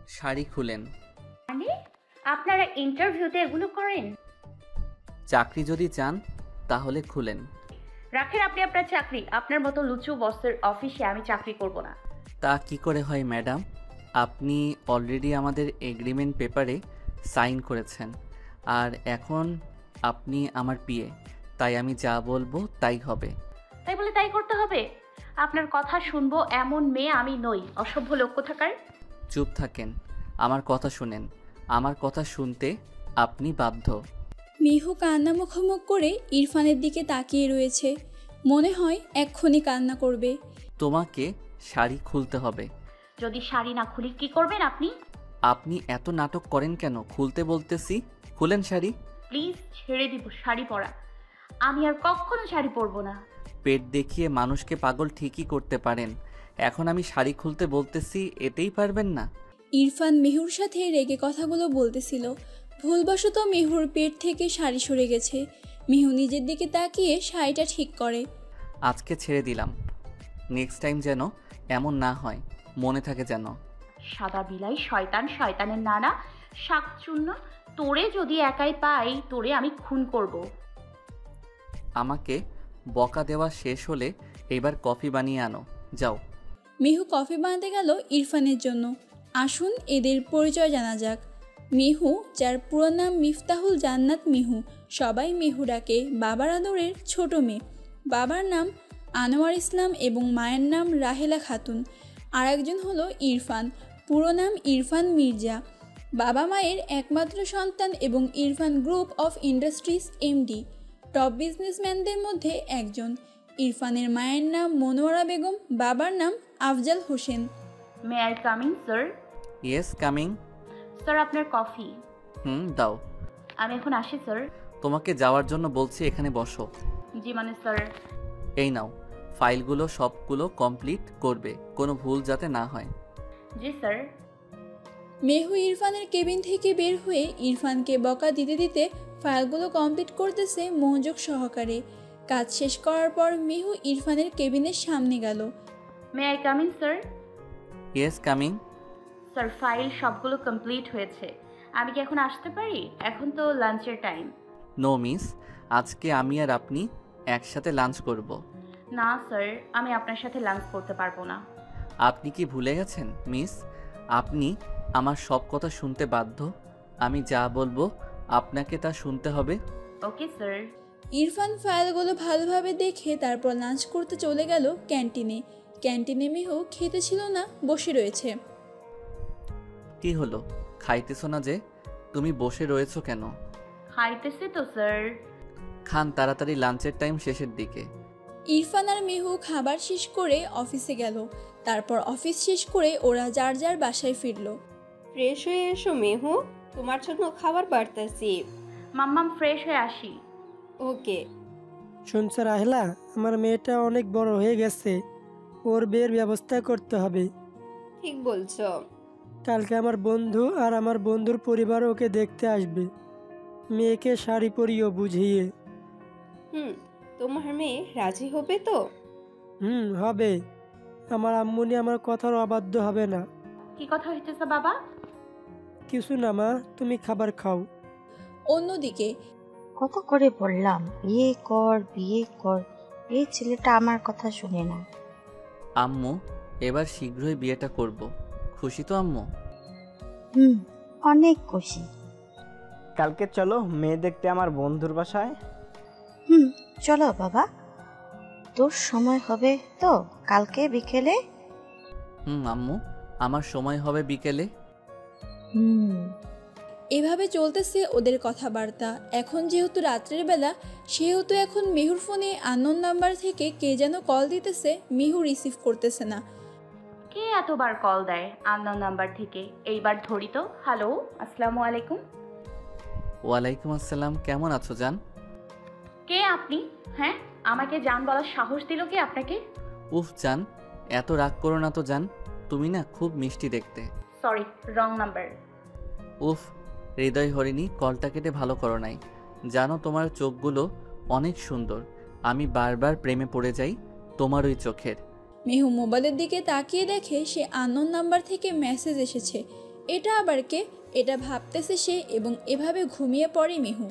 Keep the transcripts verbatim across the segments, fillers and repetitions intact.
শাড়ি খুলেন। মানে আপনারা ইন্টারভিউতে এগুলো করেন? চাকরি যদি চান তাহলে খুলেন। রাখেন আপনি আপনার চাকরি। আপনার মতো লুচু বসের অফিসে আমি চাকরি করব না। তা কি করে হয় ম্যাডাম? আপনি অলরেডি আমাদের এগ্রিমেন্ট পেপারে সাইন করেছেন, আর এখন আপনি আমার পিএ, তাই আমি যা বলবো তাই হবে। তাই বলে তাই করতে হবে? আপনার কথা শুনবো এমন মেয়ে আমি নই, অসভ্য লোক কোথাকার। চুপ থাকেন, আমার কথা শুনেন। আমার কথা শুনতে আপনি বাধ্য। মিহু কান্না মুখোমুখ করে ইরফানের দিকে তাকিয়ে রয়েছে। মনে হয় এক্ষুনি কান্না করবে। তোমাকে শাড়ি খুলতে হবে। যদি শাড়ি না খুলি কি করবেন আপনি? আপনি এত নাটক করেন কেন? খুলতে বলতেছি, খুলেন শাড়ি। প্লিজ ছেড়ে দিব শাড়ি পরা। আমি আর কখনো শাড়ি পরবো না। পেট দেখিয়ে মানুষকে পাগল ঠিকই করতে পারেন, এখন আমি শাড়ি খুলতে বলতেছি এতেই পারবেন না? ইরফান মেহুর সাথে রেগে কথাগুলো বলতেছিল। ভুলবশত মেহুর পেট থেকে শাড়ি সরে গেছে। মেহু নিজের দিকে তাকিয়ে শাড়িটা ঠিক করে। আজকে ছেড়ে দিলাম, নেক্সট টাইম যেন এমন না হয়, মনে থাকে যেন। সাদা বিলাই, শয়তান, শয়তানের নানা, শাকচূর্ণ, তোরে যদি একাই পাই তোরে আমি খুন করব। আমাকে বকা দেওয়া শেষ হলে এবার কফি বানিয়ে আনো, যাও। মেহু কফি বানাতে গেল ইরফানের জন্য। আসুন এদের পরিচয় জানা যাক। মেহু, যার পুরো নাম মিফতাহুল জান্নাত মিহু, সবাই মেহু ডাকে, বাবার আদরের ছোট মেয়ে। বাবার নাম আনোয়ার ইসলাম এবং মায়ের নাম রাহেলা খাতুন। আর একজন হলো ইরফান, পুরো নাম ইরফান মির্জা, বাবা মায়ের একমাত্র সন্তান এবং Irfan group of industries MD, top বিজনেসম্যানদের মধ্যে একজন। ইরফানের মায়ের নাম মনোয়ারা বেগম, বাবার নাম Afzal Hossain. May I coming sir? Yes coming. Sir আপনার কফি। হুম দাও। আমি এখন আসি স্যার। তোমাকে যাওয়ার জন্য বলছি, এখানে বসো। জি মানে স্যার। এই নাও, ফাইলগুলো সবগুলো কমপ্লিট করবে, কোনো ভুল যাতে না হয়। জি স্যার। মেহু ইরফানের কেবিন থেকে বের হয়ে ইরফানকে বকা দিতে দিতে ফাইলগুলো কমপ্লিট করতেছে মনোযোগ সহকারে। কাজ শেষ করার পর মেহু ইরফানের কেবিনের সামনে গেল। May I coming sir? Yes coming. Sir file সবগুলো কমপ্লিট হয়েছে, আমি কি এখন আসতে পারি? এখন তো লাঞ্চের টাইম। নো মিস, আজকে আমি আর আপনি একসাথে লাঞ্চ করব। না স্যার, আমি আপনার সাথে লাঞ্চ করতে পারবো না। আপনি কি ভুলে গেছেন মিস? আপনি আমার সব কথা শুনতে বাধ্য, আমি যা বলবো আপনাকে তা শুনতে হবে। Okay sir. ইরফান ফাইলগুলো ভালোভাবে দেখে তারপর লাঞ্চ করতে চলে গেল ক্যান্টিনে। ক্যান্টিনে মেহু খেতে ছিল না, বসে রয়েছে। কি হলো, খাইতেছো না যে? তুমি বসে রয়েছো কেন? খাইতেছি তো স্যার। খান তাড়াতাড়ি, লাঞ্চের টাইম শেষের দিকে। ইরফান আর মেহু খাবার শেষ করে অফিসে গেল। তারপর অফিস শেষ করে ওরা যার যার বাসায় ফিরল। ফ্রেশ হয়ে এসো মেহু, তোমার জন্য খাবার বাড়তেছি। মাম্মাম ফ্রেশ হয়ে আসি। ওকে। শুনছো রাহেলা, আমার মেয়েটা অনেক বড় হয়ে গেছে, ওর বিয়ের ব্যবস্থা করতে হবে। ঠিক বলছো। কালকে আমার বন্ধু আর আমার বন্ধুর পরিবার ওকে দেখতে আসবে। মেয়েকে শাড়ি পরিও বুঝিয়ে। হুম, তোমার মেয়ে রাজি হবে তো? হুম হবে, আমার আম্মুনি আমার কথার অবাধ্য হবে না। কি কথা হইতেছে বাবা? কিছু না মা, তুমি খাবার খাও। অন্যদিকে কত করে বললাম বিয়ে কর বিয়ে কর, এই ছেলেটা আমার কথা শুনে না। আম্মু এবার শীঘ্রই বিয়েটা করব, খুশি তো আম্মু? হুম, অনেক খুশি। কালকে চলো মেয়ে দেখতে আমার বন্ধুর বাসায়। হুম চলো বাবা, তোর সময় হবে তো কালকে বিকেলে? হুম আম্মু, আমার সময় হবে বিকেলে। হুম। এভাবে চলতেছে ওদের কথাবার্তা। এখন যেহেতু রাত্রের বেলা, সেহেতু এখন মেহুর ফোনে আননোন নাম্বার থেকে কে যেন কল দিতেছে, মেহু রিসিভ করতেছে না। কে এতবার কল দেয় আননোন নাম্বার থেকে? এইবার ধরি তো। হ্যালো, আসসালামু আলাইকুম। ওয়ালাইকুম আসসালাম, কেমন আছো জান? কে আপনি? হ্যাঁ, আমাকে জান বলার সাহস দিল কে আপনাকে? উফ জান, এত রাগ করো না তো জান, তুমি না খুব মিষ্টি দেখতে। Sorry, wrong number. উফ হৃদয় হরিণী, কলটা কেটে ভালো করো নাই। জানো তোমার চোখগুলো অনেক সুন্দর, আমি বারবার প্রেমে পড়ে যাই তোমার ওই চোখের। মেহু মোবাইলের দিকে তাকিয়ে দেখে সে আননোন নাম্বার থেকে মেসেজ এসেছে। এটা আবার কে? এটা ভাবতেছে সে এবং এভাবে ঘুমিয়ে পড়ে মিহু।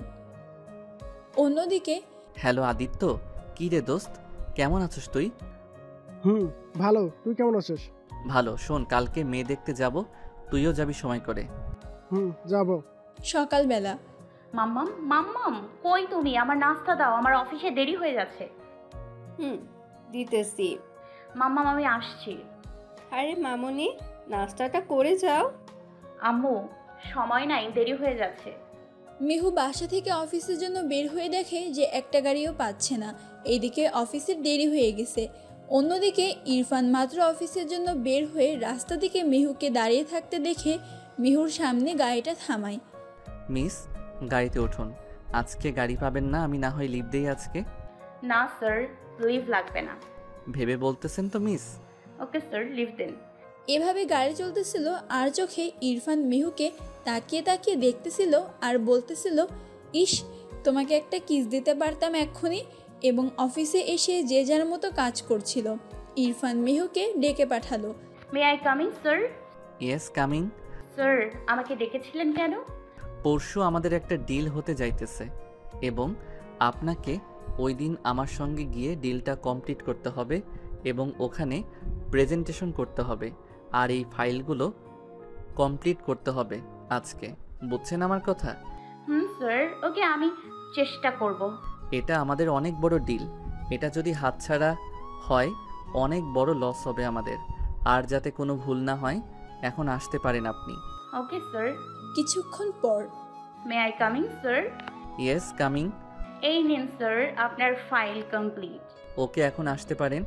অন্যদিকে হ্যালো আদিত্য, কী রে দোস্ত, কেমন আছিস তুই? হুম ভালো, তুই কেমন আছিস? ভালো। শোন, কালকে মেয়ে দেখতে যাব, তুইও যাবি সময় করে। হুম যাব। সকালবেলা মাম্মাম মাম্মাম কই তুমি? আমার নাস্তা দাও, আমার অফিসে দেরি হয়ে যাচ্ছে। হুম দিতেছি। মাম্মাম আমি আসছি। আরে মামুনি, নাস্তাটা করে যাও। আম্মু সময় নাই, দেরি হয়ে যাচ্ছে। মিহু বাসা থেকে অফিসের জন্য বের হয়ে দেখে যে একটা গাড়িও পাচ্ছে না। এইদিকে অফিসের দেরি হয়ে গেছে। অন্যদিকে ইরফান মাত্র অফিসের জন্য বের হয়ে রাস্তা দিকে মিহুকে দাঁড়িয়ে থাকতে দেখে মিহুর সামনে গাড়িটা থামায়। মিস, গাড়িতে উঠুন। আজকে গাড়ি পাবেন না, আমি না হয় লিভ দেই আজকে। না স্যার, লিভ লাগবে না। ভেবে বলতেছেন তো মিস? ওকে স্যার, লিভ দেন। এভাবে গাড়ি চলতেছিল আর চোখে ইরফান মিহুকে তাকিয়ে তাকিয়ে দেখতেছিল আর বলতেছিল, ইস তোমাকে একটা কিস দিতে পারতাম এক্ষুনি। এবং অফিসে এসে যে যার মতো কাজ করছিল। ইরফান মিহুকে ডেকে পাঠালো। May I coming sir? Yes coming. Sir আমাকে ডেকেছিলেন কেন? পরশু আমাদের একটা ডিল হতে যাইতেছে এবং আপনাকে ওই দিন আমার সঙ্গে গিয়ে ডিলটা কমপ্লিট করতে হবে এবং ওখানে প্রেজেন্টেশন করতে হবে আর এই ফাইলগুলো কমপ্লিট করতে হবে আজকে। বুঝছেন আমার কথা? হুম স্যার, ওকে আমি চেষ্টা করব। এটা আমাদের অনেক বড় ডিল, এটা যদি হাতছাড়া হয় অনেক বড় লস হবে আমাদের। আর যাতে কোনো ভুল না হয়, এখন আসতে পারেন আপনি। Okay sir. কিছুক্ষণ পর may I coming sir? Yes coming. এই নিন স্যার আপনার ফাইল কমপ্লিট। ওকে, এখন আসতে পারেন।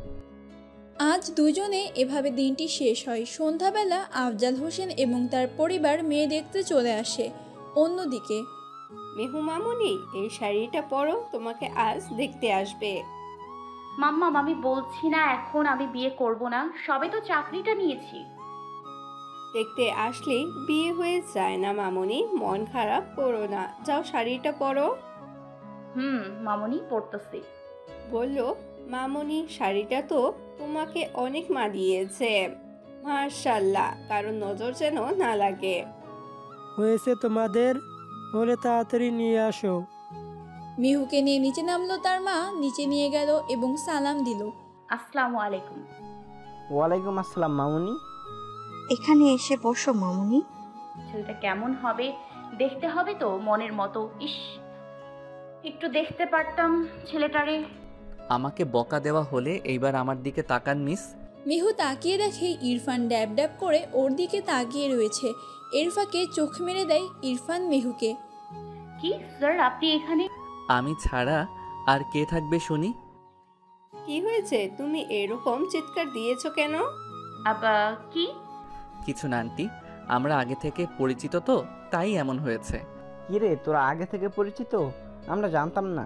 আজ দুজনে এভাবে দিনটি শেষ হয়। সন্ধ্যাবেলা আফজাল হোসেন এবং তার পরিবার মেয়ে দেখতে চলে আসে। অন্যদিকে মেহু মামুনি, এই শাড়িটা পরো, তোমাকে আজ দেখতে আসবে। মাম্মাম আমি বলছি না এখন আমি বিয়ে করব না, সবে তো চাকরিটা নিয়েছি। দেখতে আসলে বিয়ে হয়ে যায় না মামুনি, মন খারাপ করো না, যাও শাড়িটা পরো। হুম মামুনি পড়তেছি। বললো, মামুনি শাড়িটা তো তোমাকে অনেক মানিয়েছে, মাশাআল্লাহ, কারণ নজর যেন না লাগে। হয়েছে তোমাদের, হলে তাড়াতাড়ি নিয়ে আসো। মিহুকে নিয়ে নিচে নামলো তার মা, নিচে নিয়ে গেল এবং সালাম দিল। আসসালামু আলাইকুম। ওয়ালাইকুম আসসালাম মামুনি। এখানে এসে বসো মামুনি। ছেলেটা কেমন হবে দেখতে হবে তো মনের মতো। ইস, একটু দেখতে পারতাম ছেলেটারে। আমাকে বকা দেওয়া হলে এইবার আমার দিকে তাকান মিস। মিহু তাকিয়ে দেখে ইরফান ড্যাব ড্যাব করে ওর দিকে তাকিয়ে রয়েছে। এরফাকে চোখ মেরে দেয় ইরফান মিহুকে। কি স্যার আপনি এখানে? আমি ছাড়া আর কে থাকবে শুনি? কি হয়েছে, তুমি এরকম চিৎকার দিয়েছো কেন? আবা কি? কিছু না আন্টি, আমরা আগে থেকে পরিচিত তো তাই এমন হয়েছে। কিরে, তোরা আগে থেকে পরিচিত? আমরা জানতাম না।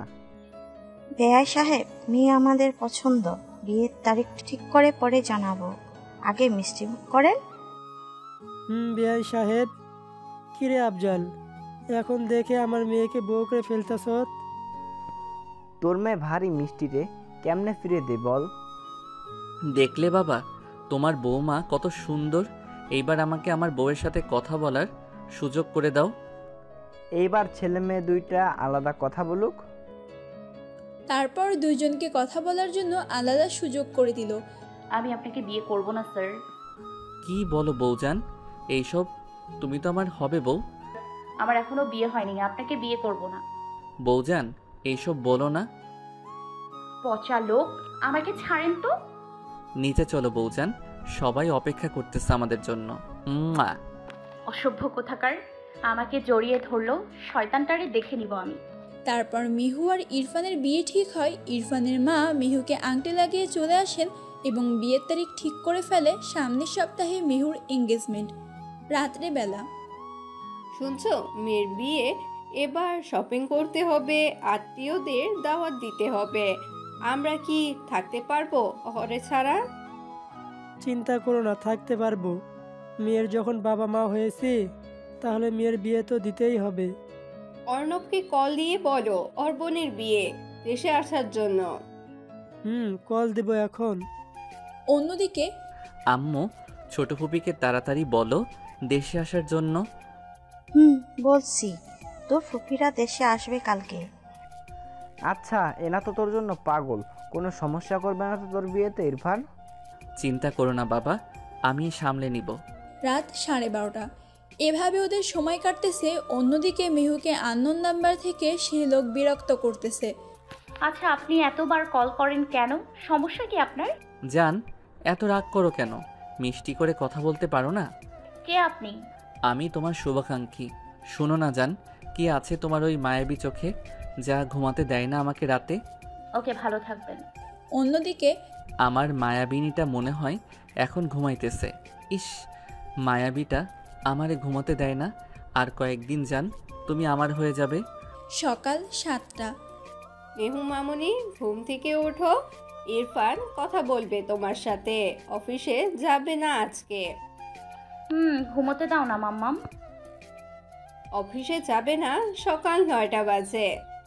বেয়াই সাহেব, মেয়ে আমাদের পছন্দ, বিয়ের তারিখ ঠিক করে পরে জানাবো, আগে মিষ্টি মুখ করেন। হুম বেয়াই সাহেব। কিরে আফজাল, এখন দেখে আমার মেয়েকে বউ করে ফেলতেছ? তোর মেয়ে ভারী মিষ্টি রে, কেমনে ফিরে দে বল। দেখলে বাবা, তোমার বৌমা কত সুন্দর। এইবার আমাকে আমার বউয়ের সাথে কথা বলার সুযোগ করে দাও। এইবার ছেলে মেয়ে দুইটা আলাদা কথা বলুক। তারপর দুইজনকে কথা বলার জন্য আলাদা সুযোগ করে দিল। আমি আপনাকে বিয়ে করব না স্যার। কি বলো বউজান এইসব? তুমি তো আমার হবে বউ। আমার এখনো বিয়ে হয়নি, আপনাকে বিয়ে করব না। বউজান এইসব বলো না। পচা লোক, আমাকে ছাড়েন তো। নিচে চলো বউজান, সবাই অপেক্ষা করতেছে আমাদের জন্য। মুয়া। অসভ্য কোথাকার, আমাকে জড়িয়ে ধরলো, শয়তানটারে দেখে নিব আমি। তারপর মিহু আর ইরফানের বিয়ে ঠিক হয়। ইরফানের মা মিহুকে আংটি লাগিয়ে চলে আসেন এবং বিয়ের তারিখ ঠিক করে ফেলে সামনের সপ্তাহে মিহুর এঙ্গেজমেন্ট। রাত্রেবেলা শুনছো, মেয়ের বিয়ে, এবার শপিং করতে হবে, আত্মীয়দের দাওয়াত দিতে হবে। আমরা কি থাকতে পারবো ঘরে ছাড়া? চিন্তা করো না, থাকতে পারবো। মেয়ের যখন বাবা মা হয়েছে, তাহলে মেয়ের বিয়ে তো দিতেই হবে। অর্ণবকে কল দিয়ে বলো ওর বোনের বিয়ে, দেশে আসার জন্য। হুম কল দেব এখন। অন্যদিকে আম্মু, ছোট ফুপিকে তাড়াতাড়ি বলো দেশে আসার জন্য? হুম বলছি, তোর ফুপিরা দেশে আসবে কালকে। আচ্ছা, এনা তো তোর জন্য পাগল। কোনো সমস্যা করবে না তো তোর বিয়েতে ইরফান? চিন্তা করো না বাবা, আমি সামলে নিব। রাত সাড়ে বারোটা। এভাবে ওদের সময় কাটতেছে। অন্যদিকে মেহুকে আননোন নাম্বার থেকে সে লোক বিরক্ত করতেছে। আচ্ছা, আপনি এতবার কল করেন কেন? সমস্যা কি আপনার? জান, এত রাগ করো কেন? মিষ্টি করে কথা বলতে পারো না? কে আপনি? আমি তোমার শুভাকাঙ্ক্ষী। শোনো না জান, কি আছে তোমার ওই মায়াবী চোখে যা ঘুমাতে দেয় না আমাকে রাতে? ওকে, ভালো থাকবেন। অন্যদিকে আমার মায়াবিনীটা মনে হয় এখন ঘুমাইতেছে। ইস, মায়াবীটা আমারে ঘুমাতে দেয় না। আর কয়েকদিন যান, তুমি আমার হয়ে যাবে। সকাল সাতটা। মেহু মামুনি, ঘুম থেকে ওঠো। ইরফান কথা বলবে তোমার সাথে। অফিসে যাবে না আজকে। হুম ঘুমোতে দাও না মাম্মাম। অফিসে যাবে না, সকাল নয়টা বাজে।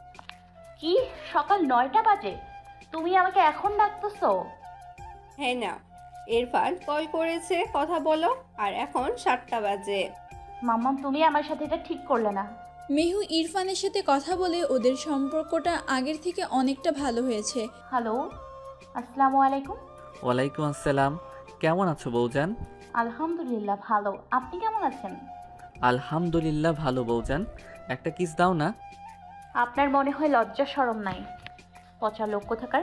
কি, সকাল নয়টা বাজে? তুমি আমাকে এখন ডাকতেছো? হ্যাঁ না, ইরফান কল করেছে, কথা বলো। আর এখন সাতটা বাজে। মাম্মাম, তুমি আমার সাথে এটা ঠিক করলে না। মেহু ইরফানের সাথে কথা বলে ওদের সম্পর্কটা আগের থেকে অনেকটা ভালো হয়েছে। হ্যালো, আসসালামু আলাইকুম। ওয়ালাইকুম আসসালাম। কেমন আছো বৌজান? আলহামদুলিল্লাহ ভালো, আপনি কেমন আছেন? আলহামদুলিল্লাহ ভালো বৌজান। একটা কিস দাও না। আপনার মনে হয় লজ্জা শরম নাই, পচা লোক কোথাকার।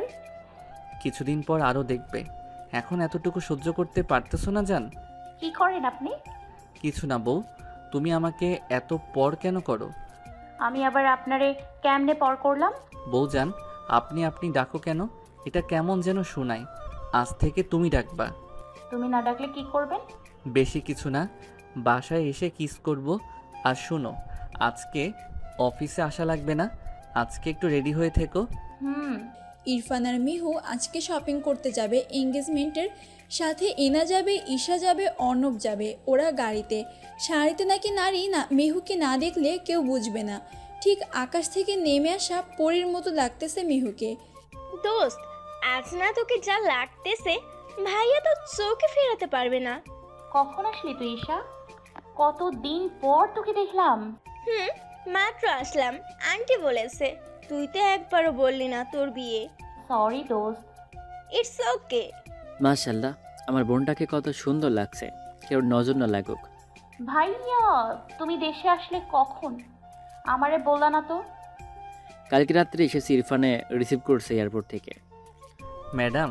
কিছুদিন পর আরও দেখবে। এখন এতটুকু সহ্য করতে পারতেছো না জান? কি করেন আপনি? কিছু না বউ, তুমি আমাকে এত পর কেন করো? আমি আবার আপনারে কেমনে পর করলাম? বৌজান, আপনি আপনি ডাকো কেন? এটা কেমন যেন শোনায়। আজ থেকে তুমি ডাকবা। তুমি না ডাকলে কি করবেন? বেশি কিছু না, বাসায় এসে কিস করব। আর শোনো, আজকে অফিসে আসা লাগবে না। আজকে একটু রেডি হয়ে থেকো। হুম। ইরফান আর মিহু আজকে শপিং করতে যাবে এঙ্গেজমেন্টের। সাথে এনা যাবে, ঈশা যাবে, অর্ণব যাবে। ওরা গাড়িতে। শাড়িতে নাকি নারী না মেহুকে না দেখলে কেউ বুঝবে না। ঠিক আকাশ থেকে নেমে আসা পরীর মতো লাগতেছে মিহুকে। দোস্ত, আজ না তোকে যা লাগতেছে, ভাইয়া তো চোখে ফেরাতে পারবে না। কখন আসলি তুই ঈশা? কতদিন পর তোকে দেখলাম। হুম, মাত্র আসলাম। আন্টি বলেছে, তুই তো একবারও বললি না তোর বিয়ে। সরি দোস্ত। It's okay. মাশাল্লাহ, আমার বোনটাকে কত সুন্দর লাগছে। কেউ নজর না লাগুক। ভাইয়া, তুমি দেশে আসলে কখন? আমারে বললা না তো। কালকে রাত্রে এসেছি, ইরফানে রিসিভ করছে এয়ারপোর্ট থেকে। ম্যাডাম,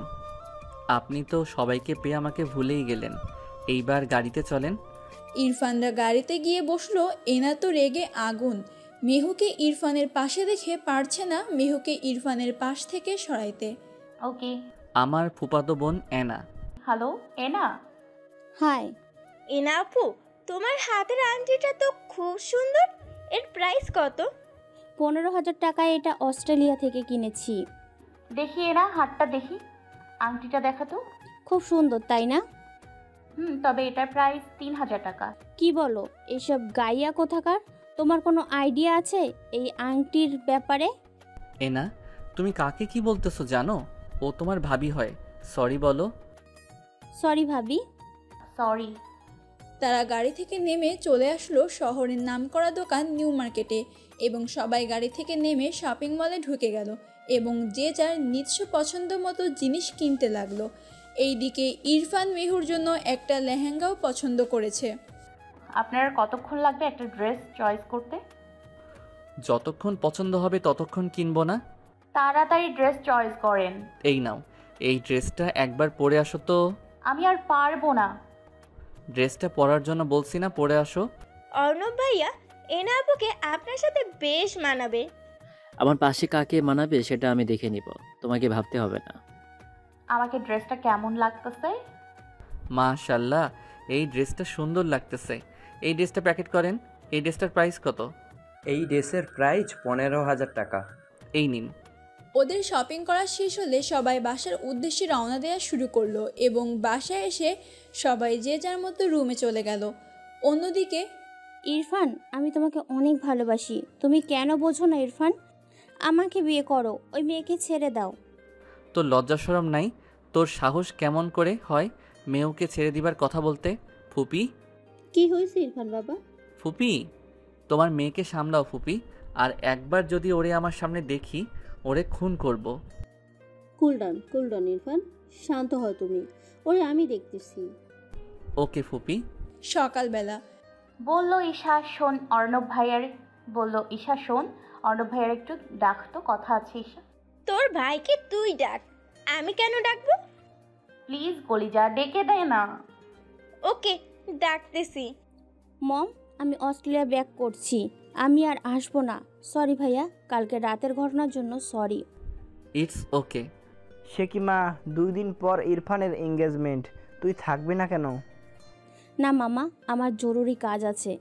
আপনি তো সবাইকে পেয়ে আমাকে ভুলেই গেলেন। এইবার গাড়িতে চলেন। ইরফানরা গাড়িতে গিয়ে বসলো। এনা তো রেগে আগুন। মেহুকে ইরফানের পাশে দেখে পারছে না মেহুকে ইরফানের পাশ থেকে সরাইতে। ওকে। আমার ফুপাতো বোন এনা। হ্যালো এনা। হাই। এনা আপু, তোমার হাতের আংটিটা তো খুব সুন্দর। এর প্রাইস কত? পনেরো হাজার টাকায় এটা অস্ট্রেলিয়া থেকে কিনেছি। দেখি এনা, হাতটা দেখি। আংটিটা দেখা তো। খুব সুন্দর, তাই না? হুম, তবে এটার প্রাইস তিন হাজার টাকা। কি বলো এসব গাইয়া কোথাকার? তোমার কোনো আইডিয়া আছে এই আংটির ব্যাপারে? এনা, তুমি কাকে কি বলতেছো জানো? ও তোমার ভাবি হয়। সরি বলো। সরি ভাবি। সরি। তারা গাড়ি থেকে নেমে চলে আসলো শহরের নামকরা দোকান নিউ মার্কেটে এবং সবাই গাড়ি থেকে নেমে শপিং মলে ঢুকে গেল এবং যে যার নিজস্ব পছন্দ মতো জিনিস কিনতে লাগলো। এইদিকে ইরফান মেহুর জন্য একটা লেহেঙ্গাও পছন্দ করেছে। আপনার কতক্ষণ লাগবে একটা ড্রেস চয়েস করতে? যতক্ষণ পছন্দ হবে ততক্ষণ কিনবো না? তাড়াতাড়ি ড্রেস চয়েস করেন। এই নাও, এই ড্রেসটা একবার পরে আসো তো। আমি আর পারবো না। ড্রেসটা পরার জন্য বলছি না, পরে আসো। অর্ণব ভাইয়া, এনা আপুকে আপনার সাথে বেশ মানাবে। আমার পাশে কাকে মানাবে সেটা আমি দেখে নিব, তোমাকে ভাবতে হবে না। আমাকে ড্রেসটা কেমন লাগতেছে? মাশাল্লাহ, এই ড্রেসটা সুন্দর লাগতেছে। এই ড্রেসটা প্যাকেট করেন। এই ড্রেসটার প্রাইস কত? এই ড্রেসের প্রাইস পনেরো হাজার টাকা। এই নিন। ওদের শপিং করা শেষ হলে সবাই বাসার উদ্দেশ্যে রওনা দেওয়া শুরু করলো এবং বাসায় এসে সবাই যে যার মতো রুমে চলে গেল। অন্যদিকে ইরফান, আমি তোমাকে অনেক ভালোবাসি। তুমি কেন বোঝো না ইরফান? আমাকে বিয়ে করো, ওই মেয়েকে ছেড়ে দাও। তোর লজ্জা শরম নাই? তোর সাহস কেমন করে হয় মেয়েকে ছেড়ে দিবার কথা বলতে? ফুপি, কি হয়েছে ইরফান বাবা? ফুপি, তোমার মেয়েকে সামলাও ফুপি, আর একবার যদি ওরে আমার সামনে দেখি ওরে খুন করব। Cool down cool down Irfan, শান্ত হও তুমি, ওরে আমি দেখতেছি। ওকে ফুপি। সকালবেলা বলল ঈশা শোন অর্ণব ভাইয়ার বলল ঈশা শোন অর্ণব ভাইয়ার একটু ডাকতো, কথা আছে ঈশা। তোর ভাইকে তুই ডাক, আমি কেন ডাকবো? প্লিজ কলিজা ডেকে দে না। ওকে ডাকতেছি। মম, আমি অস্ট্রেলিয়া ব্যাক করছি, আমি আর আসবো না। সরি ভাইয়া, কালকে রাতের ঘটনার জন্য সরি। It's okay. সে কি মা, দুই দিন পর ইরফানের এঙ্গেজমেন্ট, তুই থাকবি না কেন? না মামা, আমার জরুরি কাজ আছে।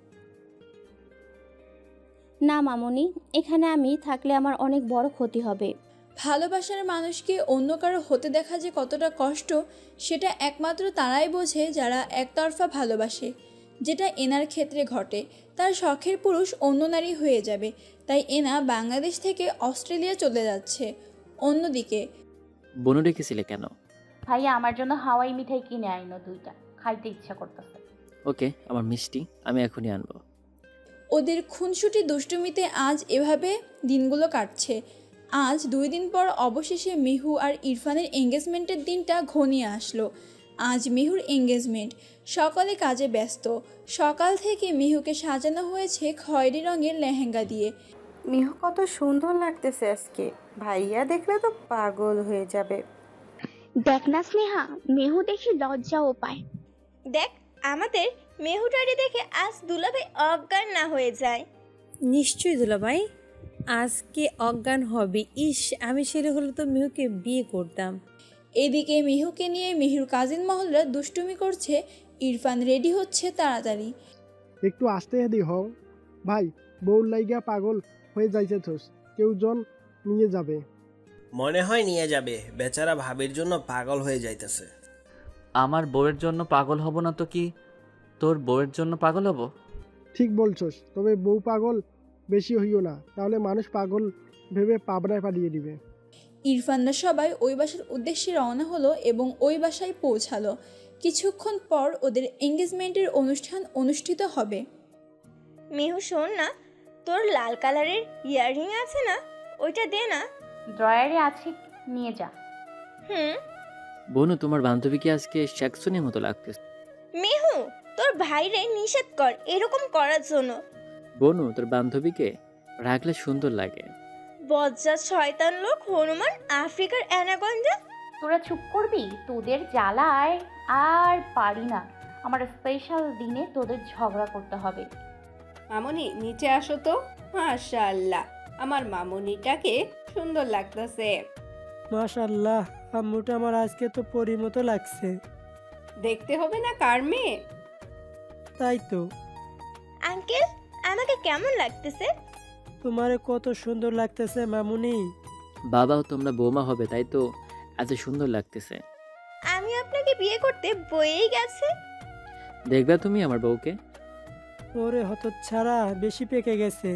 না মামনি, এখানে আমি থাকলে আমার অনেক বড় ক্ষতি হবে। ভালোবাসার মানুষকে অন্য কারো হতে দেখা যে কতটা কষ্ট, সেটা একমাত্র তারাই বোঝে যারা একতরফা ভালোবাসে। যেটা এনার ক্ষেত্রে ঘটে, তার শখের পুরুষ অন্য নারী হয়ে যাবে, তাই এনা বাংলাদেশ থেকে অস্ট্রেলিয়া চলে যাচ্ছে। অন্যদিকে বনু ডেকেছিলে কেন? ভাইয়া আমার জন্য হাওয়াই মিঠাই কিনে আইনো দুইটা, খাইতে ইচ্ছা করতেছে। ওকে, আমার মিষ্টি আমি এখনই আনবো। ওদের খুনসুটি দুষ্টুমিতে আজ এভাবে দিনগুলো কাটছে। আজ দুই দিন পর অবশেষে মিহু আর ইরফানের এঙ্গেজমেন্টের দিনটা ঘনিয়ে আসলো। আজ মিহুর এঙ্গেজমেন্ট। সকালে কাজে ব্যস্ত। সকাল থেকে মিহুকে সাজানো হয়েছে খয়েরি রঙের লেহেঙ্গা দিয়ে। মিহু কত সুন্দর লাগতেছে আজকে, ভাইয়া দেখলে তো পাগল হয়ে যাবে। দেখ না স্নেহা, মেহু দেখি লজ্জাও পায়। দেখ আমাদের মেহুটারি দেখে আজ দুলাভাই অজ্ঞান না হয়ে যায়। নিশ্চয়ই দুলাভাই আজকে অজ্ঞান হবে। ইস, আমি ছেলে হলে তো মিহুকে বিয়ে করতাম। এদিকে মিহুকে নিয়ে মিহুর কাজিন মহলরা দুষ্টুমি করছে। ইরফান রেডি হচ্ছে তাড়াতাড়ি। একটু আস্তে হেদি হও ভাই, বউর লাইগা পাগল হয়ে যাইতেছস, কেউ জন নিয়ে যাবে। মনে হয় নিয়ে যাবে, বেচারা ভাবির জন্য পাগল হয়ে যাইতেছে। আমার বউয়ের জন্য পাগল হব না তো কি তোর বউয়ের জন্য পাগল হব? ঠিক বলছস, তবে বউ পাগল বেশি হইও না, তাহলে মানুষ পাগল ভেবে পাবনায় পাঠিয়ে দিবে। ইরফানরা সবাই ওই বাসার উদ্দেশ্যে রওনা হলো এবং ওই বাসায় পৌঁছালো। কিছুক্ষণ পর ওদের এঙ্গেজমেন্টের অনুষ্ঠান অনুষ্ঠিত হবে। মিহু শোন না, তোর লাল কালারের ইয়াররিং আছে না, ওইটা দে না। ড্রয়ারে আছে, নিয়ে যা। হুম। বনু, তোমার বান্ধবীকে আজকে শ্যাকসনের মতো লাগতেছে। মিহু, তোর ভাইরে নিষেধ কর এরকম করার জন্য। বনু, তোর বান্ধবীকে রাখলে সুন্দর লাগে। বজ্জাত শয়তান লোক হনুমান, আফ্রিকার অ্যানাকোন্ডা। তোরা চুপ করবি, তোদের জ্বালায় আর পারি না। আমার স্পেশাল দিনে তোদের ঝগড়া করতে হবে। মামনি নিচে আসো তো। মাশাআল্লাহ, আমার মামনিটাকে সুন্দর লাগতেছে। মাশাআল্লাহ, আম্মুটা আমার আজকে তো পরীর মতো লাগছে। দেখতে হবে না কার মেয়ে? তাই তো। আঙ্কেল, আমাকে কেমন লাগতেছে? তোমারে কত সুন্দর লাগতেছে মামুনি। বাবাও তোমরা বৌমা হবে, তাই তো এত সুন্দর লাগতেছে। আমি আপনাকে বিয়ে করতে বইয়েই গেছে। দেখবা তুমি আমার বউকে? ওরে হতচ্ছাড়া, বেশি পেকে গেছে।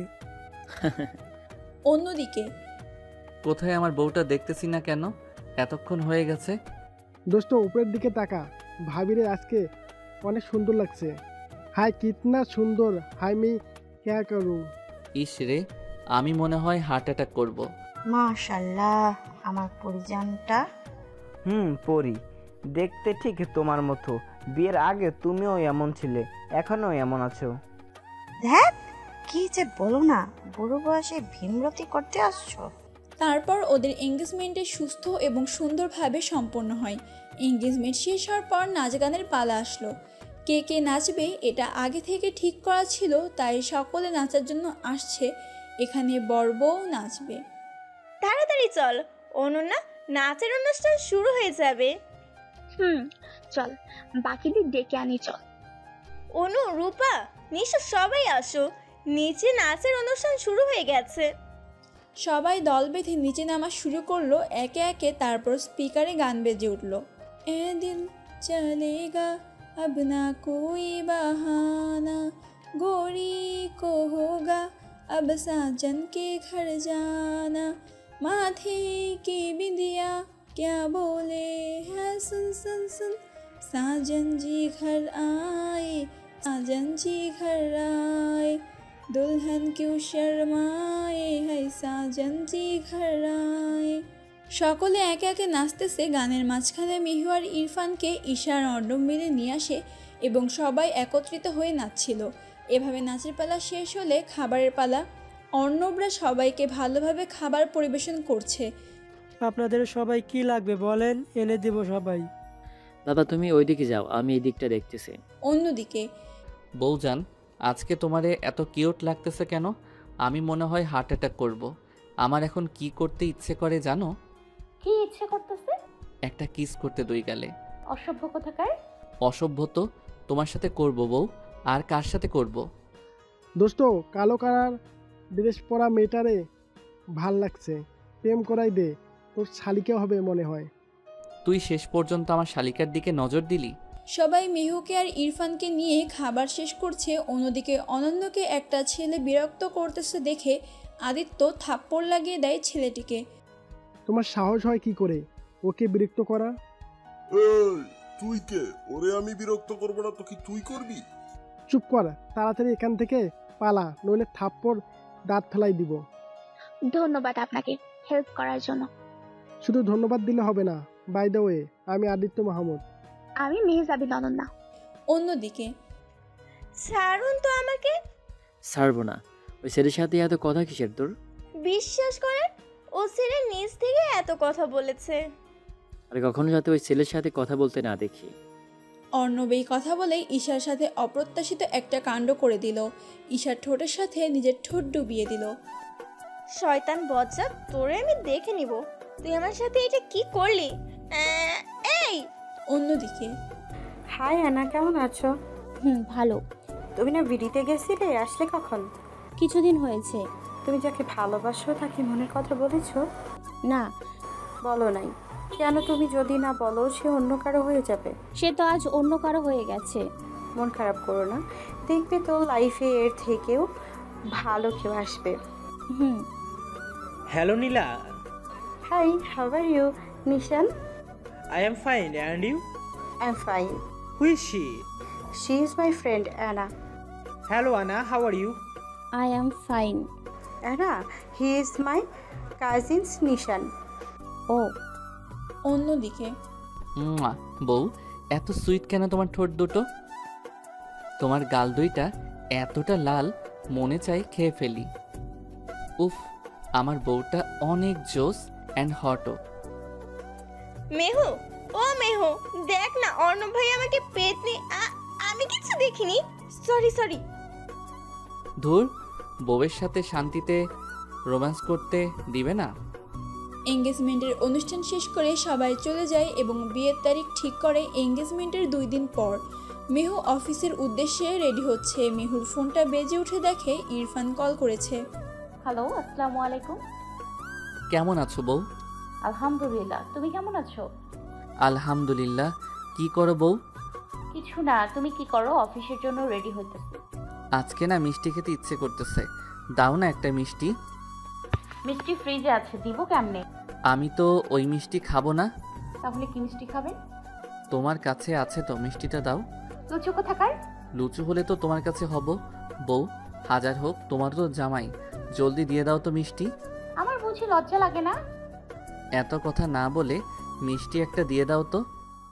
অন্যদিকে কোথায় আমার বউটা দেখতেছি না কেন? এতক্ষণ হয়ে গেছে। দোস্ত উপরের দিকে তাকা, ভাবিরে আজকে অনেক সুন্দর লাগছে। হাই কিতনা সুন্দর, হাই মি ক্যা করুম। ইস রে, আমি মনে হয় হার্ট অ্যাটাক করব। মাশাআল্লাহ, আমার পরিজনটা। হুম পরি, দেখতে ঠিক তোমার মতো। বিয়ের আগে তুমিও এমন ছিলে, এখনো এমন আছো। দেখ কি যে বলো না, বুড়ো বয়সে ভীমরতি করতে আসছো। তারপর ওদের এঙ্গেজমেন্টে সুস্থ এবং সুন্দরভাবে সম্পন্ন হয়। এঙ্গেজমেন্ট শেষ হওয়ার পর নাচ গানের পালা আসলো। কে কে নাচবে এটা আগে থেকে ঠিক করা ছিল, তাই সকলে নাচার জন্য আসছে। এখানে বর বউ নাচবে। তাড়াতাড়ি চল অনন্যা, নাচের অনুষ্ঠান শুরু হয়ে যাবে। হুম চল, বাকিদের ডেকে আনি চল। অনু, রূপা, নিশা সবাই আসো, নিচে নাচের অনুষ্ঠান শুরু হয়ে গেছে। সবাই দল বেঁধে নিচে নামা শুরু করলো একে একে। তারপর স্পিকারে গান বেজে উঠলো। এ দিল চলেগা अब ना कोई बहाना, गोरी को होगा अब साजन के घर जाना, माथे की बिंदिया क्या बोले है सुन सुन सुन, साजन जी घर आए साजन जी घर आए दुल्हन क्यों शर्माए है साजन जी घर आए। সকলে একে একে নাচতেছে। গানের মাঝখানে মিহু আর ইরফানকে ঈশা আর অর্ণব মিলে নিয়ে আসে এবং সবাই একত্রিত হয়ে নাচছিল। এভাবে নাচের পালা শেষ হলে খাবারের পালা। অর্ণবরা সবাইকে ভালোভাবে খাবার পরিবেশন করছে। আপনাদের সবাই কি লাগবে বলেন, এনে দেব সবাই। বাবা তুমি ওইদিকে যাও, আমি এই দিকটা দেখতেছি। অন্যদিকে বউজান, আজকে তোমারে এত কিউট লাগতেছে কেন? আমি মনে হয় হার্ট অ্যাটাক করব। আমার এখন কি করতে ইচ্ছে করে জানো? কি ইচ্ছে করতেছে? একটা কিস করতে দুই গালে। অসভ্য কোথাকার। অসভ্য তো তোমার সাথে করব বউ, আর কার সাথে করব? দোস্ত, কালো কালার ড্রেস পরা মেয়েটারে ভাল লাগছে, প্রেম করাই দে, তোর শালিকে হবে মনে হয়। তুই শেষ পর্যন্ত আমার শালিকার দিকে নজর দিলি। সবাই মিহুকে আর ইরফানকে নিয়ে খাবার শেষ করছে। অন্যদিকে অনন্যকে একটা ছেলে বিরক্ত করতেছে দেখে আদিত্য থাপ্পড় লাগিয়ে দেয় ছেলেটিকে। তোমার সাহস হয় কি করে ওকে বিরক্ত করা? এই তুই কে? ওরে আমি বিরক্ত করব না তো কি তুই করবি? চুপ কর, তাড়াতাড়ি এখান থেকে পালা, নইলে থাপ্পড় দাঁত ফেলাই দিব। ধন্যবাদ আপনাকে হেল্প করার জন্য। শুধু ধন্যবাদ দিলে হবে না। বাই দ্য ওয়ে, আমি আদিত্য মাহমুদ। আমি মেহজাবিন অনন্যা। অন্যদিকে ছাড়ুন তো আমাকে। ছাড়বো না। ওই ছেলের সাথে এত কথা কিসের তোর? বিশ্বাস করেন, ও ছেলে নিজ থেকে এত কথা বলেছে। আর কখনো যাতে ওই ছেলের সাথে কথা বলতে না দেখি। অর্ণব এই কথা বলেই ঈশার সাথে অপ্রত্যাশিত একটা কাণ্ড করে দিল। ঈশার ঠোঁটের সাথে নিজের ঠোঁট ডুবিয়ে দিল। শয়তান বজ্জাত, তোরে আমি দেখে নিব। তুই আমার সাথে এটা কি করলি? এই অন্যদিকে হাই আনা, কেমন আছো? হুম ভালো। তুমি না বিড়িতে গেছিলে, আসলে কখন? কিছুদিন হয়েছে। তুমি যাকে ভালোবাসো তাকে মনের কথা বলেছো? না বলো নাই কেন? তুমি যদি না বলো সে অন্য কারো হয়ে যাবে। সে তো আজ অন্য কারো হয়ে গেছে। মন খারাপ করো না, দেখবে তো লাইফে এর থেকেও ভালো কেউ আসবে। হুম। Hello Neela. Hi, how are you? Nishan. I am fine, and you? I'm fine. Who is she? She is my friend Anna. Hello Anna, how are you? I am fine. Anna, he is my cousin's Nishan. Oh. অন্যদিকে মুয়া, বউ এত sweet কেন তোমার ঠোঁট দুটো? তোমার গাল দুইটা এতটা লাল, মনে চাই খেয়ে ফেলি। উফ, আমার বউটা অনেক জোস অ্যান্ড হটও। মেহু, ও মেহু, দেখ না অর্ণব ভাই আমাকে পেতনি। আমি কিছু দেখিনি। Sorry sorry. ধুর, বউয়ের সাথে শান্তিতে রোম্যান্স করতে দিবে না? এঙ্গেজমেন্টের অনুষ্ঠান শেষ করে সবাই চলে যায় এবং বিয়ের তারিখ ঠিক করে এঙ্গেজমেন্টের দুই দিন পর। মেহু অফিসের উদ্দেশ্যে রেডি হচ্ছে। মেহুর ফোনটা বেজে উঠে দেখে ইরফান কল করেছে। হ্যালো, আসসালামু আলাইকুম। কেমন আছো বউ? আলহামদুলিল্লাহ, তুমি কেমন আছো? আলহামদুলিল্লাহ। কি করো বউ? কিছু না, তুমি কি করো? অফিসের জন্য রেডি হইতেছি। আজকে না মিষ্টি খেতে ইচ্ছে করতেছে, দাও না একটা মিষ্টি। মিষ্টি ফ্রিজে আছে, দিব কেমনে? আমি তো ওই মিষ্টি খাবো না। তাহলে কি মিষ্টি খাবেন? তোমার কাছে আছে তো, মিষ্টিটা দাও। লুচু কোথাকার? লুচু হলে তো তোমার কাছে হব বউ, হাজার হোক তোমার তো জামাই। জলদি দিয়ে দাও তো মিষ্টি। আমার বুঝি লজ্জা লাগে না? এত কথা না বলে মিষ্টি একটা দিয়ে দাও তো।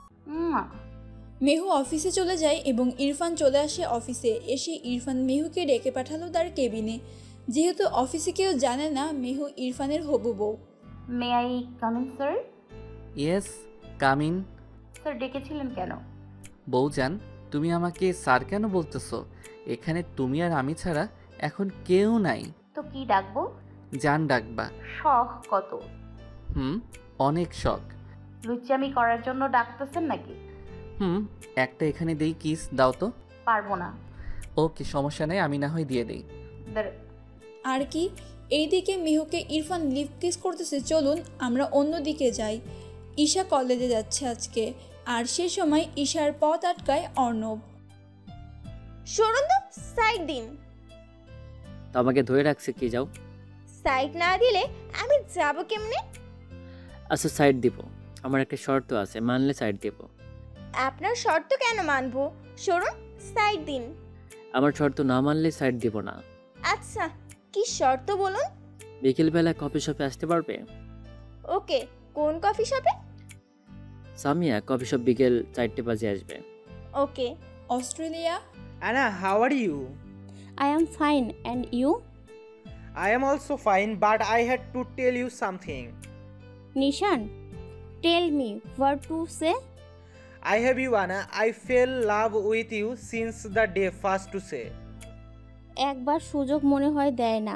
মেহু অফিসে চলে যায় এবং ইরফান চলে আসে অফিসে। এসে ইরফান মেহুকে ডেকে পাঠালো তার কেবিনে। যেহেতু অফিসে কেউ জানে না মেহু ইরফানের হবু বউ। May I come in sir? Yes, come in. Sir ডেকেছিলেন কেন? বউজান, তুমি আমাকে স্যার কেন বলতেছো? এখানে তুমি আর আমি ছাড়া এখন কেউ নাই। তো কি ডাকবো? জান ডাকবা। শখ কত? হুম, অনেক শখ। লুচ্চামি করার জন্য ডাকতেছেন নাকি? হুম, একটা এখানে দেই, কিস দাও তো। পারবো না। ওকে, সমস্যা নেই, আমি না হয় দিয়ে দেই। আর কি, এইদিকে মেহুকে ইরফান লিপ কিস করতেছে। চলুন আমরা অন্যদিকে যাই। ঈশা কলেজে যাচ্ছে আজকে, আর সে সময় ঈশার পথ আটকায় অর্ণব। সরুন তো, সাইড দিন। তো আমাকে ধরে রাখছে কি? যাও। সাইড না দিলে আমি যাব কেমনে? আচ্ছা সাইড দিব, আমার একটা শর্ত আছে, মানলে সাইড দেব। আপনার শর্ত কেন মানবো? সরুন, সাইড দিন। আমার শর্ত না মানলে সাইড দিব না। আচ্ছা, কি শর্ত বলুন? বিকেলবেলা কফি শপে আসতে পারবে? ওকে, কোন কফি শপে? সামিয়া কফি শপ বিকেল চারটে বাজে আসবে। Okay. Australia. Anna, how are you? I am fine, and you? I am also fine, but I had to tell you something. Nishan, tell me what to say. I have you, Anna. I fell love with you since the day first to say. একবার সুযোগ মনে হয় দেয় না।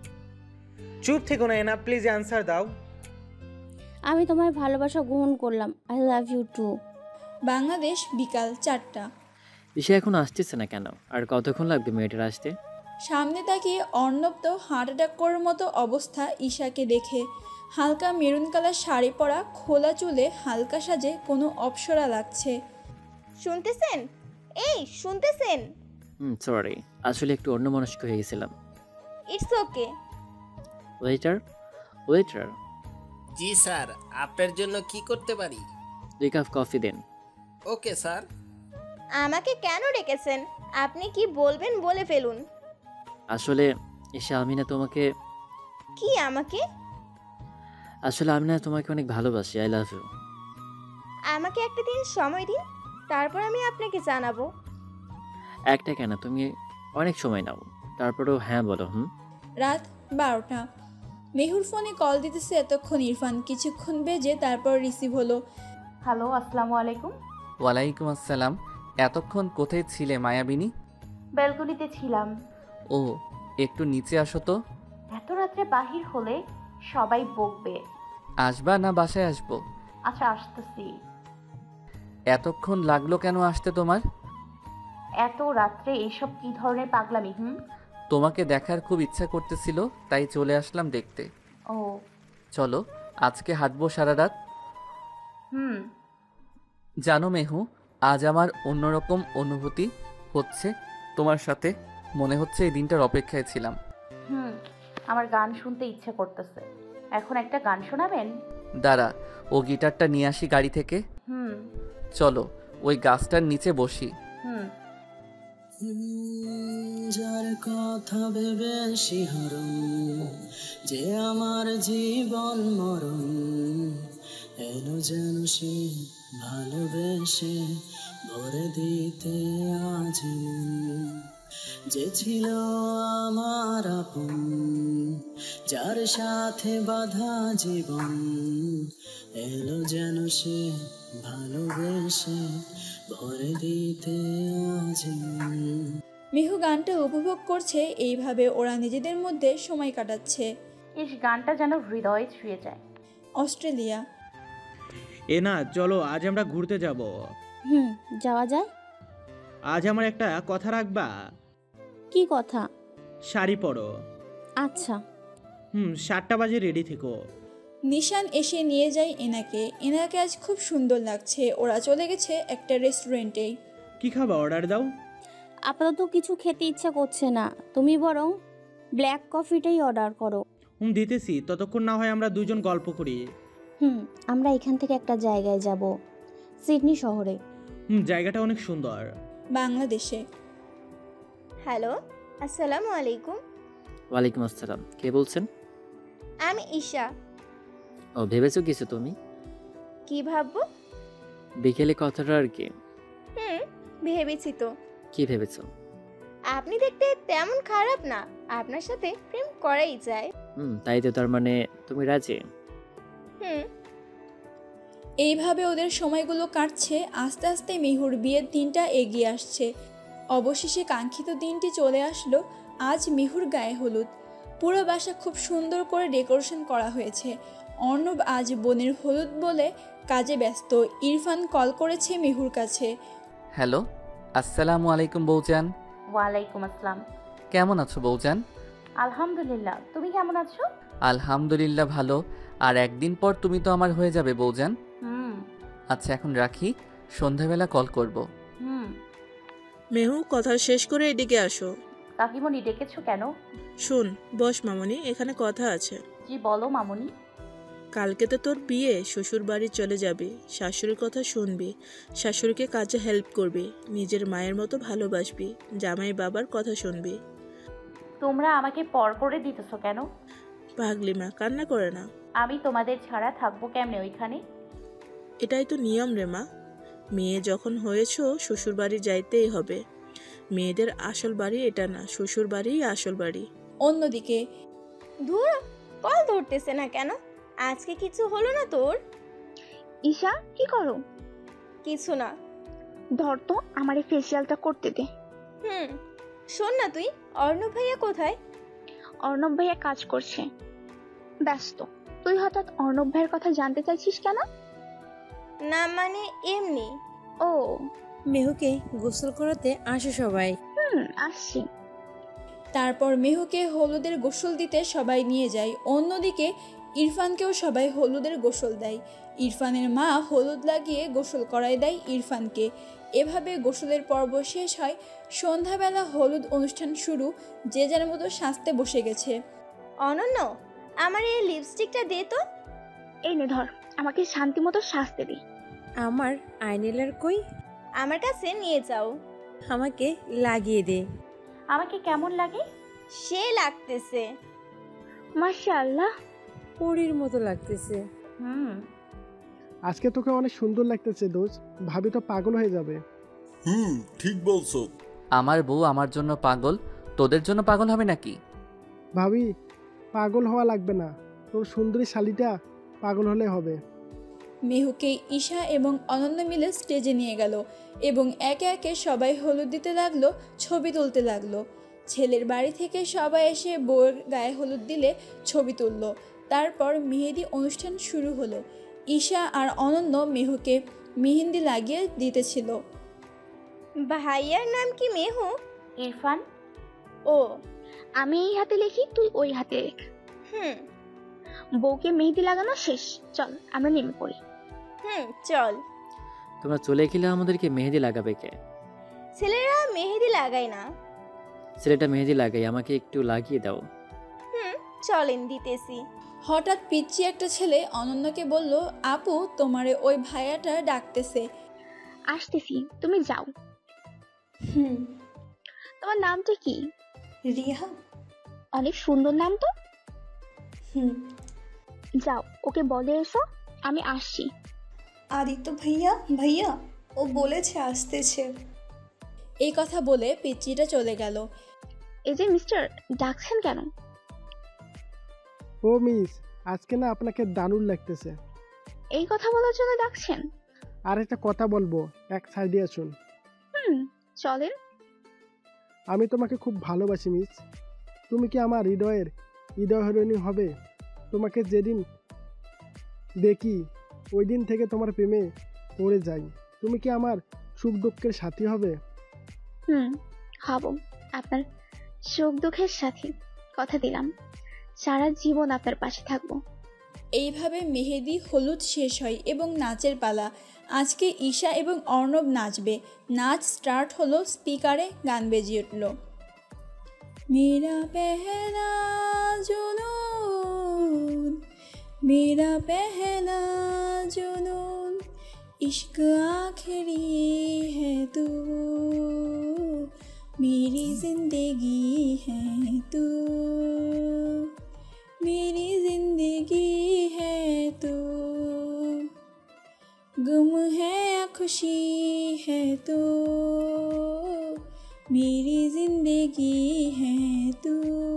চুপ থেকো না এনা, please answer দাও। আমি তোমার ভালোবাসা গ্রহণ করলাম। I love you too. Bangladesh বিকাল চারটা। ঈশা এখন আসতেছে না কেন? আর কতক্ষণ লাগবে মেয়েটার আসতে? সামনে তাকিয়ে অর্ণব তো হার্ট অ্যাটাক করার মতো অবস্থা ঈশাকে দেখে। হালকা মেরুন কালার শাড়ি পরা, খোলা চুলে হালকা সাজে কোনো অপসরা লাগছে। শুনতেছেন? এই শুনতেছেন? হুম সরি, আসলে একটু অন্যমনস্ক হয়ে গেছিলাম। It's okay. ওয়েটার ওয়েটার জি স্যার, আপনার জন্য কি করতে পারি? দুই কাপ কফি দেন। Okay sir. আমাকে কেন ডেকেছেন? আপনি কি বলবেন বলে ফেলুন। আসলে ঈশা, আমি না তোমাকে কি আমাকে? আসলে আমি না তোমাকে অনেক ভালোবাসি। I love you. আমাকে একটা দিন সময় দিন, তারপর আমি আপনাকে জানাবো। একটা কেন, তুমি অনেক সময় নাও, তারপরেও হ্যাঁ বলো। হুম। রাত বারোটা। মেহুর ফোনে কল দিতেছে এতক্ষণ ইরফান। কিছুক্ষণ বেজে তারপর রিসিভ হলো। হ্যালো, আসসালামু আলাইকুম। ওয়ালাইকুম আসসালাম। এতক্ষণ কোথায় ছিলে মায়াবিনী? ব্যালকনিতে ছিলাম। ও, একটু নিচে আসো তো। এত রাত্রে বাহির হলে সবাই বকবে। আসবা না বাসায় আসবো? আচ্ছা, আসতেছি। এতক্ষণ লাগলো কেন আসতে তোমার? এত রাত্রে এইসব কি ধরনের পাগলামি? হুম, তোমাকে দেখার খুব ইচ্ছা করতেছিল, তাই চলে আসলাম দেখতে। ও চলো আজকে হাঁটবো সারা রাত। হুম। জানো মেহু, আজ আমার অন্যরকম অনুভূতি হচ্ছে তোমার সাথে। মনে হচ্ছে এই দিনটার অপেক্ষায় ছিলাম। হুম, আমার গান শুনতে ইচ্ছে করতেছে। এখন একটা গান শোনাবেন? দাঁড়া, ও গিটারটা নিয়ে আসি গাড়ি থেকে। হুম। চলো ওই গাছটার নিচে বসি। হুম। যার কথা ভেবে শিহরণ, যে আমার জীবন মরণ, এলো যেন সে ভালোবেসে ভরে দিতে আজ, যে ছিল আমার আপন, যার সাথে বাঁধা জীবন, এলো যেন সে ভালোবেসে ভরে দিতে আজ। মিহু গানটা উপভোগ করছে। এইভাবে ওরা নিজেদের মধ্যে সময় কাটাচ্ছে। এই গানটা যেন হৃদয়ে ছুঁয়ে যায়। অস্ট্রেলিয়া। এ না, চলো আজ আমরা ঘুরতে যাব। হুম, যাওয়া যায়। আজ আমার একটা কথা রাখবা? কি কথা? শাড়ি পরো। আচ্ছা। হুম, সাতটা বাজে রেডি থেকো। নিশান এসে নিয়ে যায় এনাকে। এনাকে আজ খুব সুন্দর লাগছে। ওরা চলে গেছে একটা রেস্টুরেন্টে। কি খাবা, অর্ডার দাও। আপাতত কিছু খেতে ইচ্ছা করছে না, তুমি বরং ব্ল্যাক কফিটাই অর্ডার করো। হুম, দিতেছি। ততক্ষণ না হয় আমরা দুজন গল্প করি। হুম, আমরা এখান থেকে একটা জায়গায় যাব, সিডনি শহরে। হুম, জায়গাটা অনেক সুন্দর। বাংলাদেশে। হ্যালো, আসসালামু আলাইকুম। ওয়ালাইকুম আসসালাম। কে বলছেন? আমি ঈশা। ও, ভেবেছো কিছু তুমি? কি ভাববো? বিকেলে কথাটা আর কি। হুম, ভেবেছি তো। কি ভেবেছো? আপনি দেখতে তেমন খারাপ না, আপনার সাথে প্রেম করাই যায়। হুম, তাই তো। তার মানে তুমি রাজি? হুম। এইভাবে ওদের সময়গুলো কাটছে। আস্তে আস্তে মিহুর বিয়ের দিনটা এগিয়ে আসছে। অবশেষে কাঙ্ক্ষিত দিনটি চলে আসলো। আজ মিহুর গায়ে হলুদ। পুরো বাসা খুব সুন্দর করে ডেকোরেশন করা হয়েছে। অর্ণব আজ বোনের হলুদ বলে কাজে ব্যস্ত। ইরফান কল করেছে মিহুর কাছে। হ্যালো, আসসালামু আলাইকুম বৌজান। ওয়ালাইকুম আসসালাম। কেমন আছো বৌজান? আলহামদুলিল্লাহ, তুমি কেমন আছো? আলহামদুলিল্লাহ ভালো। আর একদিন পর তুমি তো আমার হয়ে যাবে বৌজান। হুম। আচ্ছা এখন রাখি, সন্ধ্যাবেলা কল করব। হুম। মেহু, কথা শেষ করে এদিকে আসো। কাকিমণি ডেকেছো কেন? শুন, বস মামনি, এখানে কথা আছে। জি বলো মামনি। কালকে তো তোর বিয়ে, শ্বশুর বাড়ি চলে যাবে, শাশুড়ির কথা শুনবি, শাশুড়িকে কাজে হেল্প করবি, নিজের মায়ের মতো ভালোবাসবি, জামাই বাবার কথা শুনবি। তোমরা আমাকে পর করে দিতেছো কেন? পাগলি মা, কান্না করে না। আমি তোমাদের ছাড়া থাকবো কেমনে ওইখানে? এটাই তো নিয়ম রে মা, মেয়ে যখন হয়েছো শ্বশুর বাড়ি যাইতেই হবে। মেয়েদের আসল বাড়ি এটা না, শ্বশুর বাড়িই আসল বাড়ি। অন্যদিকে ধুর, কল ধরতেছে না কেন? আজকে কিছু হলো না তোর? ঈশা কি করো? কিছু না। ধর তো, আমার এই ফেসিয়ালটা করতে দে। হুম, শোন না, তুই অর্ণব ভাইয়া কোথায়? অর্ণব ভাইয়া কাজ করছে, ব্যস্ত। তুই হঠাৎ অর্ণব ভাইয়ের কথা জানতে চাইছিস কেন? না মানে এমনি। ও, মেহুকে গোসল করাতে আসে সবাই। হুম, আসছি। তারপর মেহুকে হলুদের গোসল দিতে সবাই নিয়ে যায়। অন্যদিকে ইরফানকেও সবাই হলুদের গোসল দেয়। ইরফানের মা হলুদ লাগিয়ে গোসল করায় দেয় ইরফানকে। এভাবে গোসলের পর্ব শেষ হয়। সন্ধ্যাবেলা হলুদ অনুষ্ঠান শুরু। যে যার মতো সাজতে বসে গেছে। অনন্য, আমার এই লিপস্টিকটা দে তো। এই নে ধর, আমাকে শান্তি মতো সাজতে দে। আমার আইনেলার কই? আমার কাছে নিয়ে যাও। আমাকে লাগিয়ে দে। আমাকে কেমন লাগে? সে লাগতেছে। মাশাআল্লাহ, পরীর মতো লাগতেছে। হুম, আজকে তোকে অনেক সুন্দর লাগতেছে দোস্ত, ভাবি তো পাগল হয়ে যাবে। হুম, ঠিক বলছো। আমার বউ আমার জন্য পাগল, তোদের জন্য পাগল হবে নাকি? ভাবি, পাগল হওয়া লাগবে না, তোর সুন্দরী শালিটা পাগল হলে হবে। মেহুকে ঈশা এবং অনন্য মিলে স্টেজে নিয়ে গেল এবং একে একে সবাই হলুদ দিতে লাগলো, ছবি তুলতে লাগলো। ছেলের বাড়ি থেকে সবাই এসে বউয়ের গায়ে হলুদ দিলে ছবি তুলল। তারপর মেহেদি অনুষ্ঠান শুরু হলো। ঈশা আর অনন্য মেহুকে মেহেন্দি লাগিয়ে দিতেছিল। ভাইয়ার নাম কি মেহু? ইরফান। ও, আমি এই হাতে লিখি, তুই ওই হাতে লেখ। হুম। বউকে মেহেদি লাগানো শেষ, চল আমরা নেমে পড়ি। হুম, চল। তোমরা চলে গেলে আমাদেরকে মেহেদি লাগাবে কে? ছেলেরা মেহেদি লাগায় না। ছেলেটা মেহেদি লাগাই, আমাকে একটু লাগিয়ে দাও। হুম, চলেন দিতেছি। হঠাৎ পিচ্চি একটা ছেলে অনন্যকে বলল, আপু তোমারে ওই ভাইয়াটা ডাকতেছে। আসতেছি, তুমি যাও। হুম। তোমার নামটা কি? রিহা। অনেক সুন্দর নাম তো। হুম। যাও, ওকে বলে এসো আমি আসছি। আদিত্য ভাইয়া, ভাইয়া ও বলেছে আসতেছে। এই কথা বলে পিচ্চিটা চলে গেল। এই যে মিস্টার, ডাকছেন কেন? ও মিস, আজকে না আপনাকে দারুণ লাগতেছে। এই কথা বলার জন্য ডাকছেন? আর একটা কথা বলবো, এক সাইডে আসুন। হুম, চলেন। আমি তোমাকে খুব ভালোবাসি মিস। তুমি কি আমার হৃদয়ের হৃদয় হরিণী হবে? তোমাকে যেদিন দেখি ওই দিন থেকে তোমার প্রেমে পড়ে যাই। তুমি কি আমার সুখ দুঃখের সাথী হবে? হুম, হব আপনার সুখ দুঃখের সাথী, কথা দিলাম। সারা জীবন আপনার পাশে থাকবো। এইভাবে মেহেদি হলুদ শেষ হয় এবং নাচের পালা। আজকে ঈশা এবং অর্ণব নাচবে। নাচ স্টার্ট হলো, স্পিকারে গান বেজে উঠল। মেরা পেহলা জুনুন, মেরা পেহলা জুনুন, ইश्क आखिरी है तू, मेरी जिंदगी है तू, मेरी जिंदगी है तू, गुम है या खुशी है तू, मेरी जिंदगी है तू।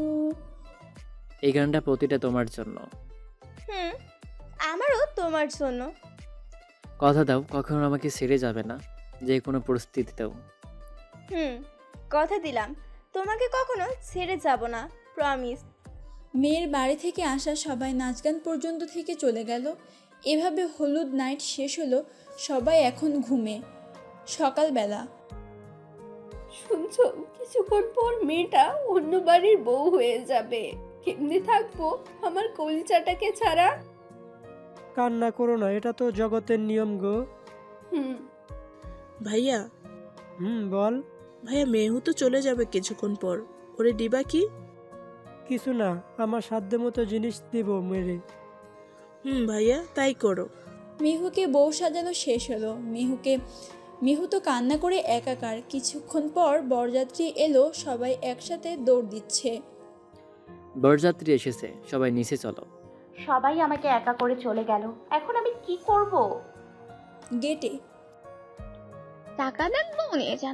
এই গানটা প্রতিটা তোমার জন্য। হুম, আমারও তোমার জন্য। কথা দাও কখনো আমাকে ছেড়ে যাবে না, যে কোনো পরিস্থিতিতেও। হুম, কথা দিলাম, তোমাকে কখনো ছেড়ে যাব না, প্রমিস। মেয়ের বাড়ি থেকে আসা সবাই নাচ গান পর্যন্ত থেকে চলে গেল। এভাবে হলুদ নাইট শেষ হলো। সবাই এখন ঘুমে। সকালবেলা শুনছো, কিছুক্ষণ পর মেয়েটা অন্য বাড়ির বউ হয়ে যাবে। কেমনে থাকবো আমার কলিজাটাকে ছাড়া? কান্না করো না, এটা তো জগতের নিয়ম গো। হুম। ভাইয়া। হুম, বল। ভাইয়া, মেহু তো চলে যাবে কিছুক্ষণ পর, ওরে দিবা কি? কিছু না, আমার সাধ্য মতো জিনিস দিব মেরে। হুম ভাইয়া, তাই করো। মিহুকে বউ সাজানো শেষ হলো। মিহুকে মিহু তো কান্না করে একাকার। কিছুক্ষণ পর বরযাত্রী এলো, সবাই একসাথে দৌড় দিচ্ছে। বরযাত্রী এসেছে, সবাই নিচে চলো। সবাই আমাকে একা করে চলে গেল, এখন আমি কি করব? গেটে টাকা দেন, বউ নিয়ে যান।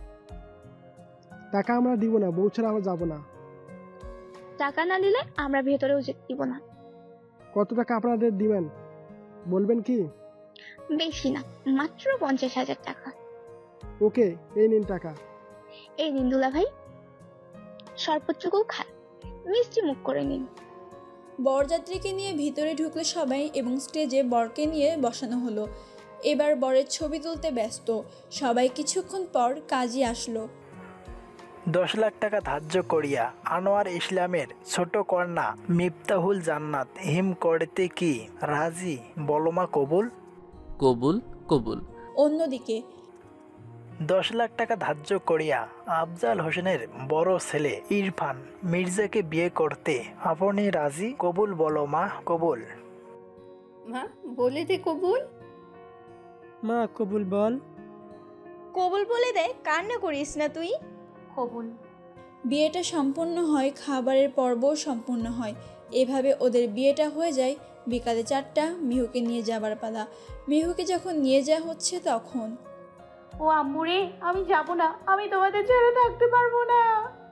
টাকা আমরা দিব না, বউ ছাড়া আমরা যাবো না। টাকা না দিলে আমরা ভেতরেও যেতে দিব না। কত টাকা আপনাদের দিবেন বলবেন কি? বেশি না, মাত্র পঞ্চাশ হাজার টাকা। ওকে, এই নিন টাকা। এই নিন দুলা ভাই, সর্বোচ্চকু খান, মিষ্টি মুখ করে নিন। বরযাত্রীকে নিয়ে ভিতরে ঢুকলো সবাই এবং স্টেজে বরকে নিয়ে বসানো হলো। এবার বরের ছবি তুলতে ব্যস্ত সবাই। কিছুক্ষণ পর কাজী আসলো। দশ লাখ টাকা ধার্য করিয়া আনোয়ার ইসলামের ছোট কন্যা মিফতাহুল জান্নাত হিম করতে কি রাজি বলমা কবুল? কবুল কবুল। অন্যদিকে দশ লাখ টাকা ধার্য করিয়া আফজাল হোসেনের বড় ছেলে ইরফান মির্জাকে বিয়ে করতে আপনি রাজি কবুল বলো মা কবুল? মা বলে দে কবুল। মা কবুল বল। কবুল বলে দে, কান্না করিস না তুই। কবুল। বিয়েটা সম্পূর্ণ হয়, খাবারের পর্বও সম্পূর্ণ হয়। এভাবে ওদের বিয়েটা হয়ে যায়। বিকালে চারটা, মিহুকে নিয়ে যাবার পালা। মিহুকে যখন নিয়ে যাওয়া হচ্ছে তখন ও আম্মুরে, আমি যাব না, আমি তোমাদের ছাড়া থাকতে পারবো না।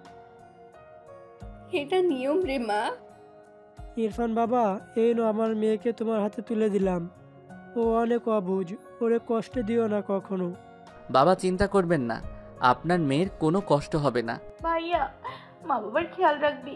এটা নিয়ম রে মা। ইরফান বাবা, এই নো আমার মেয়েকে তোমার হাতে তুলে দিলাম। ও অনেক অবুঝ, ওরে কষ্ট দিও না কখনো। বাবা চিন্তা করবেন না, আপনার মেয়ের কোনো কষ্ট হবে না। ভাইয়া, মা বাবার খেয়াল রাখবি,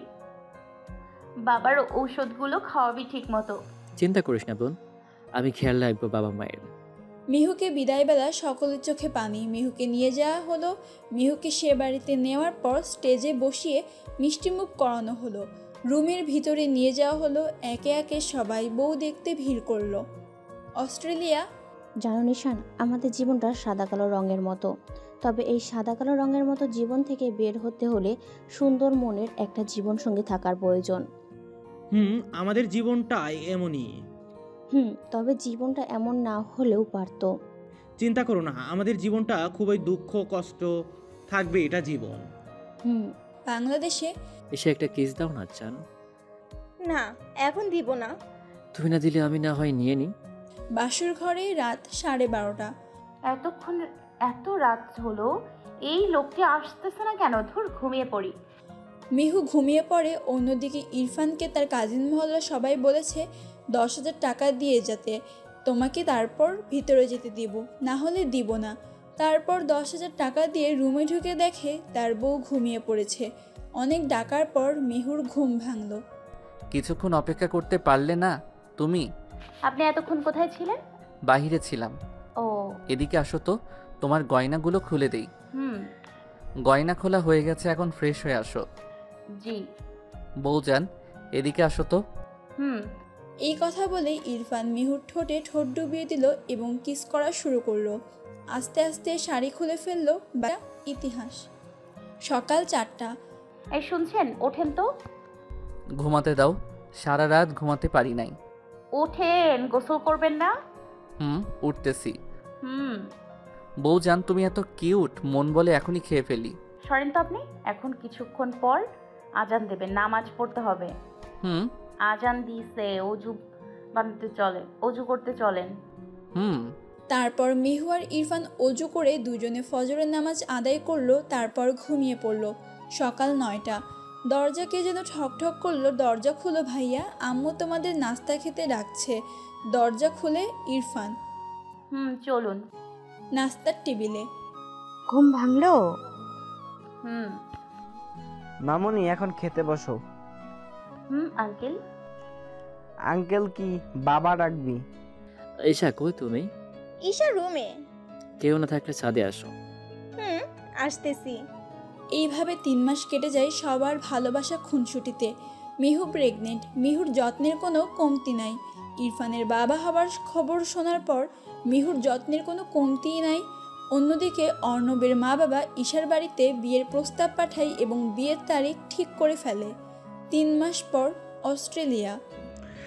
বাবার ঔষধগুলো খাওয়াবি ঠিক মতো। চিন্তা করিস না বোন, আমি খেয়াল রাখবো বাবা মায়ের। মিহুকে বিদায়বেলা সকলের চোখে পানি। মিহুকে নিয়ে যাওয়া হলো। মিহুকে সে বাড়িতে নেওয়ার পর স্টেজে বসিয়ে মিষ্টিমুখ করানো হলো। রুমের ভিতরে নিয়ে যাওয়া হলো। একে একে সবাই বউ দেখতে ভিড় করলো। অস্ট্রেলিয়া। জানো নিশান, আমাদের জীবনটা সাদা কালো রঙের মতো, তবে এই সাদা কালো রঙের মতো জীবন থেকে বের হতে হলে সুন্দর মনের একটা জীবন সঙ্গী থাকার প্রয়োজন। হুম, আমাদের জীবনটাই এমনই। হুম, তবে জীবনটা এমন না হলেও পারতো। চিন্তা করো না, আমাদের জীবনটা খুবই দুঃখ কষ্ট থাকবে, এটা জীবন। হুম। বাংলাদেশে এসে একটা কিস দাও না জান। না, এখন দিব না। তুমি না দিলে আমি না হয় নিয়ে নি। বাসুর ঘরে রাত সাড়ে বারোটা। এতক্ষণ এত রাত হলো, এই লোকটি আসতেছে না কেন? ধুর, ঘুমিয়ে পড়ি। মিহু ঘুমিয়ে পড়ে। অন্যদিকে ইরফানকে তার কাজিন মহল্লা সবাই বলেছে দশ হাজার টাকা দিয়ে যেতে, তোমাকে তারপর ভিতরে যেতে দিব, না হলে দিব না। তারপর দশ হাজার টাকা দিয়ে রুমে ঢুকে দেখে তার বউ ঘুমিয়ে পড়েছে। অনেক ডাকার পর মিহুর ঘুম ভাঙল। কিছুক্ষণ অপেক্ষা করতে পারলে না তুমি? আপনি এতক্ষণ কোথায় ছিলেন? বাহিরে ছিলাম। ও, এদিকে আসো তো, তোমার গয়নাগুলো খুলে দেই। হুম। গয়না খোলা হয়ে গেছে, এখন ফ্রেশ হয়ে আসো। জি। বউজান, এদিকে আসো তো। হুম। এই কথা বলে ইরফান মিহুর ঠোঁটে ঠোঁট ডুবিয়ে দিল এবং কিস করা শুরু করলো। আস্তে আস্তে শাড়ি খুলে ফেললো। বা ইতিহাস। সকাল চারটা। এই শুনছেন, ওঠেন তো। ঘুমাতে দাও, সারা রাত ঘুমাতে পারি নাই। ওঠেন, গোসল করবেন না? হুম, উঠতেছি। হুম। বউজান, তুমি এত কিউট, মন বলে এখনই খেয়ে ফেলি। সরেন তো আপনি। এখন কিছুক্ষণ পর আজান দেবেন, নামাজ পড়তে হবে। হুম। আজান দিছে, অজু বানাতে চলে, অজু করতে চলেন। হুম। তারপর মিহু আর ইরফান অজু করে দুজনে ফজরের নামাজ আদায় করলো। তারপর ঘুমিয়ে পড়লো। সকাল নয়টা। দরজা কে যেন ঠক ঠক করলো। দরজা খুলো ভাইয়া, আম্মু তোমাদের নাস্তা খেতে ডাকছে। দরজা খুলে ইরফান। হুম, চলুন। নাস্তার টেবিলে। ঘুম ভাঙলো? হুম। মামুনি, এখন খেতে বসো। হুম আঙ্কেল। আঙ্কেল কি বাবা ডাকবি? ঈশা কই তুমি? ঈশা রুমে। কেউ না থাকলে ছাদে আসো। হুম, আসতেছি। এইভাবে তিন মাস কেটে যায় সবার ভালোবাসা খুনসুটিতে। মিহু প্রেগনেন্ট। মিহুর যত্নের কোনো কমতি নাই। ইরফানের বাবা হবার খবর শোনার পর মিহুর যত্নের কোনো কমতিই নাই। অন্যদিকে অর্ণবের মা বাবা ঈশার বাড়িতে বিয়ের প্রস্তাব পাঠায় এবং বিয়ের তারিখ ঠিক করে ফেলে। তিন মাস পর অস্ট্রেলিয়া।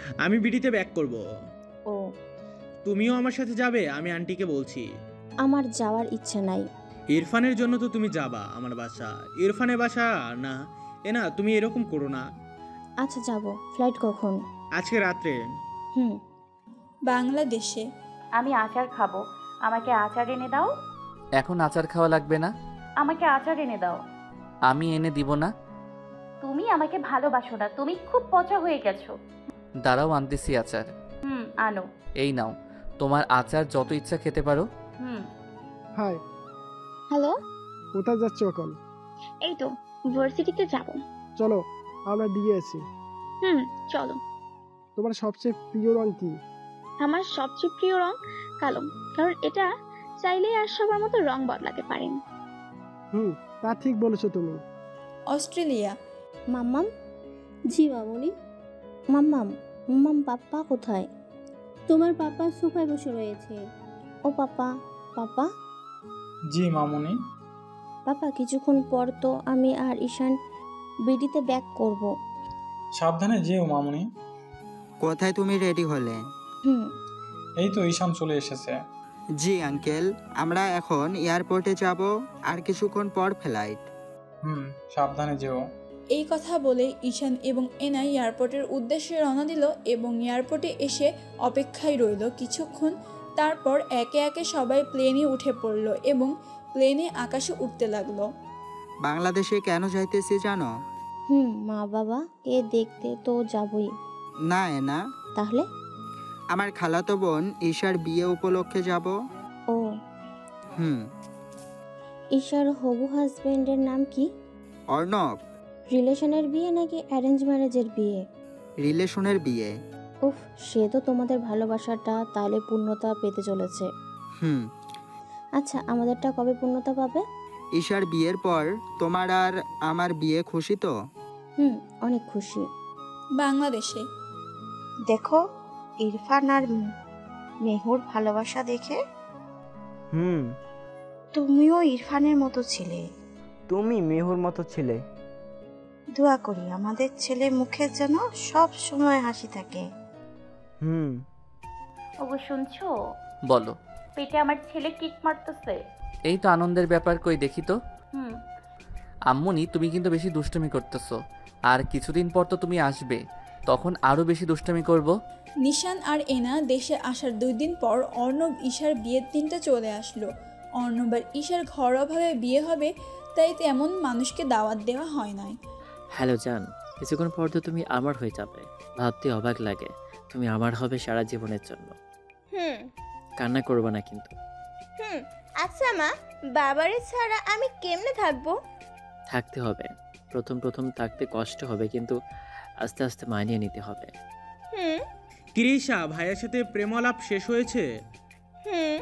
আমি বিটিতে ব্যাক করব। ও তুমিও আমার সাথে যাবে? আমি আন্টিকে বলছি। আমার যাওয়ার ইচ্ছে নাই। ইরফানের জন্য তো তুমি যাবা আমার বাসা, ইরফানের বাসা না। এ না, তুমি এরকম করো না। আচ্ছা যাব। ফ্লাইট কখন? আজকে রাত্রে। হুম। বাংলাদেশে। আমি আচার খাবো, আমাকে আচার এনে দাও। এখন আচার খাওয়া লাগবে না। আমাকে আচার এনে দাও। আমি এনে দিব না। তুমি আমাকে ভালোবাসো না, তুমি খুব পচা হয়ে গেছো। দাঁড়াও, আনতেছি আচার। হুম, আনো। এই নাও, তোমার আচার যত ইচ্ছা খেতে পারো। হুম। হাই। হ্যালো। কোথায় যাচ্ছ এখন? এই তো ভার্সিটিতে যাব। চলো, আমরা দিয়ে আছি। হুম, চলো। তোমার সবচেয়ে প্রিয় রং কি? আমার সবচেয়ে প্রিয় রং কালো, কারণ এটা চাইলেই আর সবার মতো রং বদলাতে পারেন। হুম, তা ঠিক বলেছো তুমি। অস্ট্রেলিয়া। মাম্মাম। জি মামুনি। মাম্মাম, মাম্মাম পাপ্পা কোথায়? তোমার পাপ্পা সোফায় বসে রয়েছে। ও পাপ্পা, পাপ্পা। জি মামুনি। পাপা কিছুক্ষণ পর তো আমি আর ঈশান বিডিতে ব্যাক করব। সাবধানে যেও মামুনি। কোথায় তুমি রেডি হলে? হুম। এই তো ঈশান চলে এসেছে। জি আঙ্কেল, আমরা এখন এয়ারপোর্টে যাব, আর কিছুক্ষণ পর ফ্লাইট। হুম, সাবধানে যেও। এই কথা বলে ঈশান এবং এনা এয়ারপোর্টের উদ্দেশ্যে রওনা দিল এবং এয়ারপোর্টে এসে অপেক্ষায় রইল কিছুক্ষণ। তারপর একে একে সবাই প্লেনে উঠে পড়ল এবং প্লেনে আকাশে উঠতে লাগলো। বাংলাদেশে কেন যাইতেছি জানো? হুম, মা বাবা কে দেখতে তো যাবই। না না। তাহলে? আমার খালাতো বোন ঈশার বিয়ে উপলক্ষে যাব। ও হুম। ঈশার হবু হাজবেন্ডের নাম কি? অর্ণব। রিলেশনের বিয়ে নাকি অ্যারেঞ্জ ম্যারেজের বিয়ে? রিলেশনের বিয়ে। উফ, সে তো তোমাদের ভালোবাসাটা তাহলে পূর্ণতা পেতে চলেছে। হুম। আচ্ছা, আমাদেরটা কবে পূর্ণতা পাবে? ঈশার বিয়ের পর। তোমার আর আমার বিয়ে, খুশি তো? হুম, অনেক খুশি। বাংলাদেশে। দেখো ইরফান আর মেহুর ভালোবাসা দেখে। হুম। তুমিও ইরফানের মতো ছিলে। তুমি মেহুর মতো ছিলে। দোয়া করি আমাদের ছেলে মুখে যেন সব সময় হাসি থাকে। হুম। ওগো শুনছো? বলো। পেটে আমার ছেলে কিক মারতেছে। এই তো আনন্দের ব্যাপার, কই দেখি তো। হুম। আম্মুনি, তুমি কিন্তু বেশি দুষ্টুমি করতেছো। আর কিছুদিন পর তো তুমি আসবে, তখন আরো বেশি দুষ্টুমি করব। নিশান আর এনা দেশে আসার দুই দিন পর অর্ণব ঈশার বিয়ের দিনটা চলে আসলো। অর্ণব আর ঈশার ঘরোয়াভাবে বিয়ে হবে, তাই তেমন মানুষকে দাওয়াত দেওয়া হয় নাই। হ্যালো জান, কিছুক্ষণ পর তো তুমি আমার হয়ে যাবে। ভাবতে অবাক লাগে, তুমি আমার হবে সারা জীবনের জন্য। হুম। কান্না করবে না কিন্তু। হুম। আচ্ছা মা, বাবারে ছাড়া আমি কেমনে থাকবো? থাকতে হবে। প্রথম প্রথম থাকতে কষ্ট হবে, কিন্তু আস্তে আস্তে মানিয়ে নিতে হবে। হুম। কিরিশা, ভাইয়ের সাথে প্রেমালাপ শেষ হয়েছে? হুম।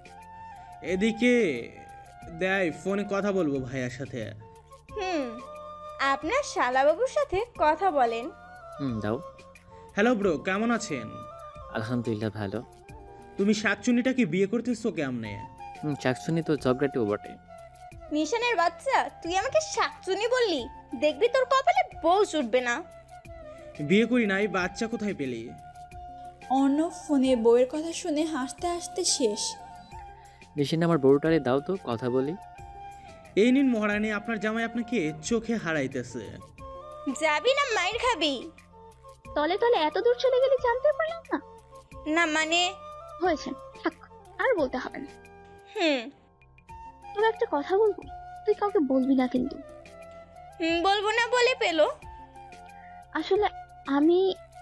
এদিকে দেয়, ফোনে কথা বলবো ভাইয়ার সাথে। হুম। আপনার শালাবাবুর সাথে কথা বলেন। হুম, দাও। হ্যালো ব্রো, কেমন আছেন? আলহামদুলিল্লাহ ভালো। তুমি শাকচুনিটাকে বিয়ে করতেছো কেমনে? হুম, শাকচুনি তো ঝগড়াটিও বটে। নিশানের বাচ্চা, তুই আমাকে শাকচুনি বললি? দেখবি তোর কপালে বউ জুটবে না। বিয়ে করি নাই, বাচ্চা কোথায় পেলি? অর্ণব ফোনে বউয়ের কথা শুনে হাসতে হাসতে শেষ। নিশিন, আমার বউটারে দাও তো, কথা বলি। এই নিন মহারানী, আপনার জামাই আপনাকে চোখে হারাইতেছে। যাবি না মাইর খাবি? তলে তলে এত দূর চলে গেলে জানতে পারলাম না। না মানে হয়েছে, থাক, আর বলতে হবে না। হুম। তোর একটা কথা বলবো, তুই কাউকে বলবি না কিন্তু। হুম, বলবো না বলে পেলো। আসলে আমি,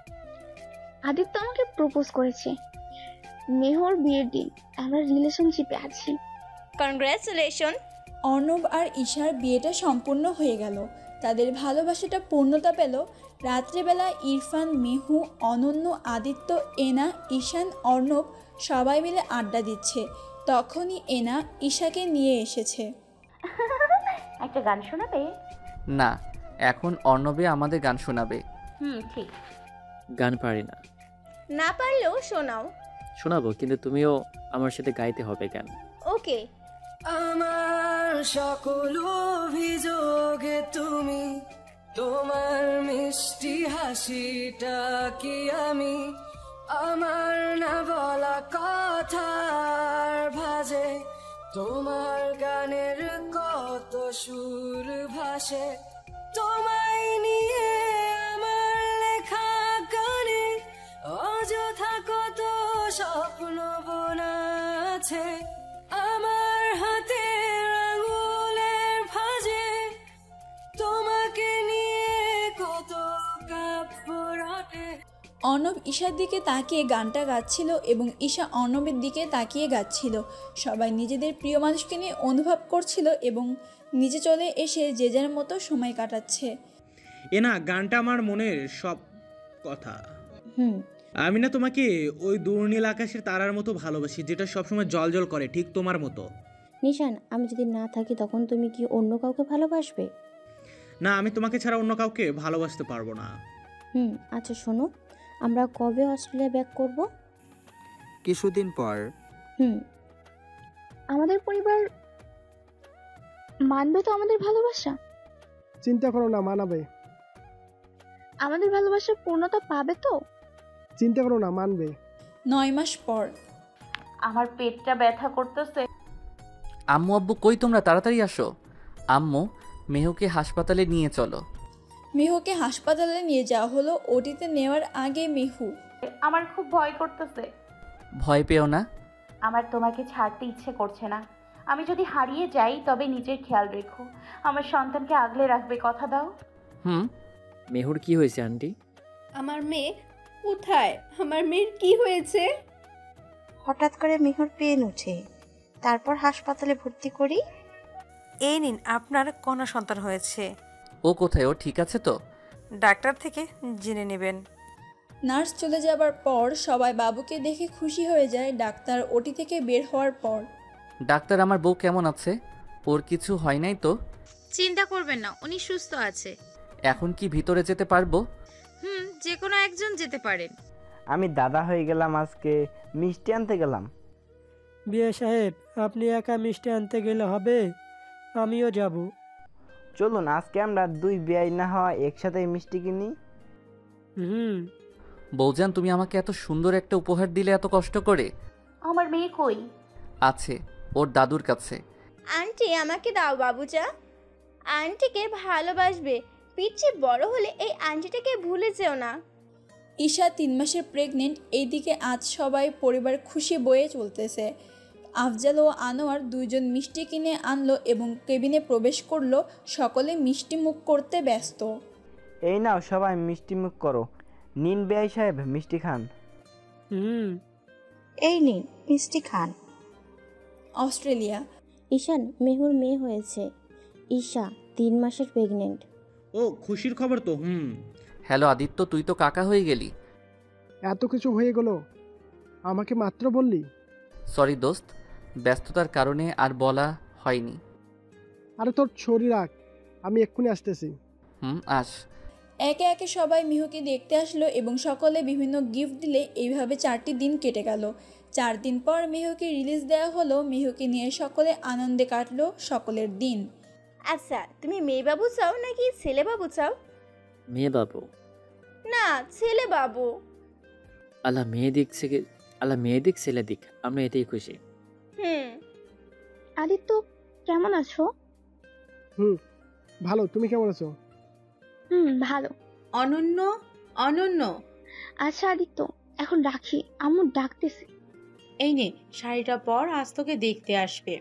আদিত্য আমাকে প্রপোজ করেছে। মেহর বিয়ের দিন আমরা রিলেশনশিপে আছি। কনগ্রাচুলেশন। অর্ণব আর ঈশার বিয়েটা সম্পূর্ণ হয়ে গেল। তাদের ভালোবাসাটা পূর্ণতা পেল। রাত্রেবেলা ইরফান, মেহু, অনন্য, আদিত্য, এনা, ঈশান, অর্ণব সবাই মিলে আড্ডা দিচ্ছে। তখনই এনা ঈশাকে নিয়ে এসেছে। একটা গান শোনাবে? না, এখন অর্ণবে আমাদের গান শোনাবে। হুম, ঠিক। গান পারি না। না পারলেও শোনাও। শোনাবো, কিন্তু তুমিও আমার সাথে গাইতে হবে গান। ওকে। আমার সকল অভিযোগে তুমি তোমার মিষ্টি হাসিটা কি আমি আমার না বলা কথার ভাজে, তোমার গানের কত সুর ভাসে, তোমায় নিয়ে আমার লেখা গানে অযথা কত স্বপ্ন বোনা আছে, আমার হাতে আঙুলের ভাঁজে তোমাকে নিয়ে কত কাব্য রটে। অর্ণব ঈশার দিকে তাকিয়ে গানটা গাচ্ছিল এবং ঈশা অর্ণবের দিকে তাকিয়ে গাচ্ছিল। সবাই নিজেদের প্রিয় মানুষকে নিয়ে অনুভব করছিল এবং নিচে চলে এসে যে যার মতো সময় কাটাচ্ছে। এ না গানটা আমার মনের সব কথা। হুম আমি না তোমাকে ওই দূরনীল আকাশের তারার মতো ভালোবাসি, যেটা সবসময় জল জল করে, ঠিক তোমার মতো। নিশান, আমি যদি না থাকি তখন তুমি কি অন্য কাউকে ভালোবাসবে? না, আমি তোমাকে ছাড়া অন্য কাউকে ভালোবাসতে পারবো না। হুম আচ্ছা শোনো, আমরা কবে অস্ট্রেলিয়া ব্যাক করব? কিছুদিন পর। হুম আমাদের পরিবার মানবে তো আমাদের ভালোবাসা? চিন্তা করো না, মানাবে। আমাদের ভালোবাসার পূর্ণতা পাবে তো? চিন্তা করো না, মানবে। নয় মাস পর। আমার পেটটা ব্যথা করতেছে। আম্মু আব্বু কই তোমরা, তাড়াতাড়ি আসো। আম্মু, মেহুকে হাসপাতালে নিয়ে চলো। মেহুকে হাসপাতালে নিয়ে যাওয়া হলো। ওটিতে নেওয়ার আগে মেহু, আমার খুব ভয় করতেছে। ভয় পেও না। আমার তোমাকে ছাড়তে ইচ্ছে করছে না। আমি যদি হারিয়ে যাই তবে নিজের খেয়াল রেখো, আমার সন্তানকে আগলে রাখবে, কথা দাও। হুম। মেহুর কি হয়েছে আন্টি? আমার মেয়ে কোথায়? আমার মেয়ের কি হয়েছে? হঠাৎ করে মেহুর পেন উঠে, তারপর হাসপাতালে ভর্তি করি। এই নিন, আপনার কন্যা সন্তান হয়েছে। ও কোথায়? ও ঠিক আছে তো? ডাক্তার থেকে জেনে নেবেন। নার্স চলে যাবার পর সবাই বাবুকে দেখে খুশি হয়ে যায়। ডাক্তার ওটি থেকে বের হওয়ার পর, ডাক্তার, আমার বউ কেমন আছে? ওর কিছু হয় নাই তো? চিন্তা করবেন না, উনি সুস্থ আছে। এখন কি ভিতরে যেতে পারবো? হুম যে কোনো একজন যেতে পারেন। আমি দাদা হয়ে গেলাম, আজকে মিষ্টি আনতে গেলাম। বিয়ে সাহেব, আপনি একা মিষ্টি আনতে গেলে হবে? আমিও যাব। চলুন আজকে আমরা দুই বিয়াই না হয় একসাথে মিষ্টি কিনি। হুম। বৌজান, তুমি আমাকে এত সুন্দর একটা উপহার দিলে এত কষ্ট করে। আমার মেয়ে কই? আছে ওর দাদুর কাছে। আন্টি আমাকে দাও বাবুচা, আন্টিকে ভালোবাসবে। পিচ্ছি বড় হলে এই আন্টিটাকে ভুলে যেও না। ঈশা তিন মাসের প্রেগনেন্ট। এইদিকে আজ সবাই পরিবার খুশি বয়ে চলতেছে। আফজাল ও আনোয়ার দুইজন মিষ্টি কিনে আনলো এবং কেবিনে প্রবেশ করলো। সকলে মিষ্টি মুখ করতে ব্যস্ত। এই নাও সবাই মিষ্টি মুখ করো। নিন বেয়াই সাহেব, মিষ্টি খান। হুম। এই নিন, মিষ্টি খান। অস্ট্রেলিয়া। ঈশান, মেহুর মেয়ে হয়েছে। ঈশা তিন মাসের প্রেগনেন্ট। ও খুশির খবর তো। হুম। হ্যালো আদিত্য, তুই তো কাকা হয়ে গেলি। এত কিছু হয়ে গেল, আমাকে মাত্র বললি। সরি দোস্ত, ব্যস্ততার কারণে আর বলা হয়নি। আরে তোর ছড়ি রাখ, আমি এক্ষুনি আসতেছি। হুম আস। একে একে সবাই মিহুকে দেখতে আসলো এবং সকলে বিভিন্ন গিফট দিলে এইভাবে চারটি দিন কেটে গেল। চার দিন পর মিহুকে রিলিজ দেওয়া হলো। মিহুকে নিয়ে সকলে আনন্দে কাটলো সকলের দিন। আচ্ছা, তুমি মেয়ে বাবু চাও নাকি ছেলে বাবু চাও? মেয়ে বাবু। না, ছেলে বাবু। আল্লাহ মেয়ে দিক থেকে আল্লাহ মেয়ে দিক ছেলে দিক, আমরা এতেই খুশি। হুম। আদিত্য কেমন আছো? হুম ভালো, তুমি কেমন আছো? হুম ভালো। অনন্য অনন্য আচ্ছা আদিত্য, এখন রাখি, আম্মু ডাকতেছে। এই নে শাড়িটা পর, আজ তোকে দেখতে আসবে।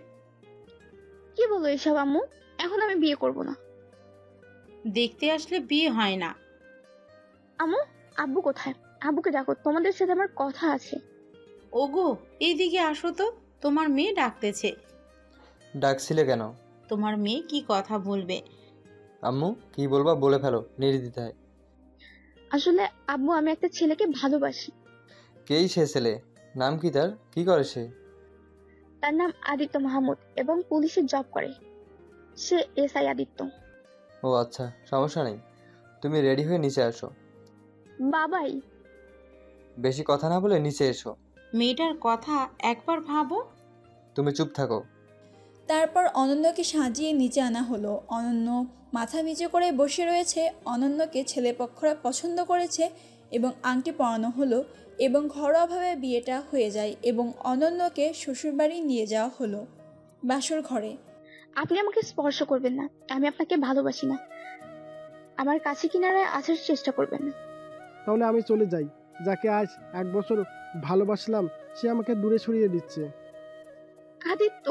কি বলো এসব আম্মু? এখন আমি বিয়ে করব না। দেখতে আসলে বিয়ে হয় না। আম্মু, আব্বু কোথায়? আব্বুকে ডাকো, তোমাদের সাথে আমার কথা আছে। ওগো এইদিকে আসো তো, তোমার মেয়ে ডাকতেছে। ডাকছিলে কেন? তোমার মেয়ে কি কথা বলবে। আম্মু কি বলবা বলে ফেলো, নির্দ্বিধায়। আসলে আব্বু, আমি একটা ছেলেকে ভালোবাসি। কেই সে ছেলে? নাম কি তার? কি করে সে? তার নাম আদিত্য মাহমুদ এবং পুলিশে জব করে। সে এসআই আদিত্য। ও আচ্ছা, সমস্যা নেই, তুমি রেডি হয়ে নিচে আসো। বাবাই। বেশি কথা না বলে নিচে এসো। মেয়েটার কথা একবার ভাবো। তুমি চুপ থাকো। তারপর অনন্যকে সাজিয়ে নিচে আনা হলো। অনন্য মাথা নিচু করে বসে রয়েছে। অনন্যকে ছেলেপক্ষরা পছন্দ করেছে এবং আংটি পরানো হলো এবং ঘরোয়াভাবে বিয়েটা হয়ে যায় এবং অনন্যকে শ্বশুরবাড়ি নিয়ে যাওয়া হলো। বাসর ঘরে আপনি আমাকে স্পর্শ করবেন না, আমি আপনাকে ভালোবাসি না। আমার কাছে কিনারায় আসার চেষ্টা করবেন না। তাহলে আমি চলে যাই। যাকে আজ এক বছর ভালোবাসলাম সে আমাকে দূরে সরিয়ে দিচ্ছে। আদিত্য।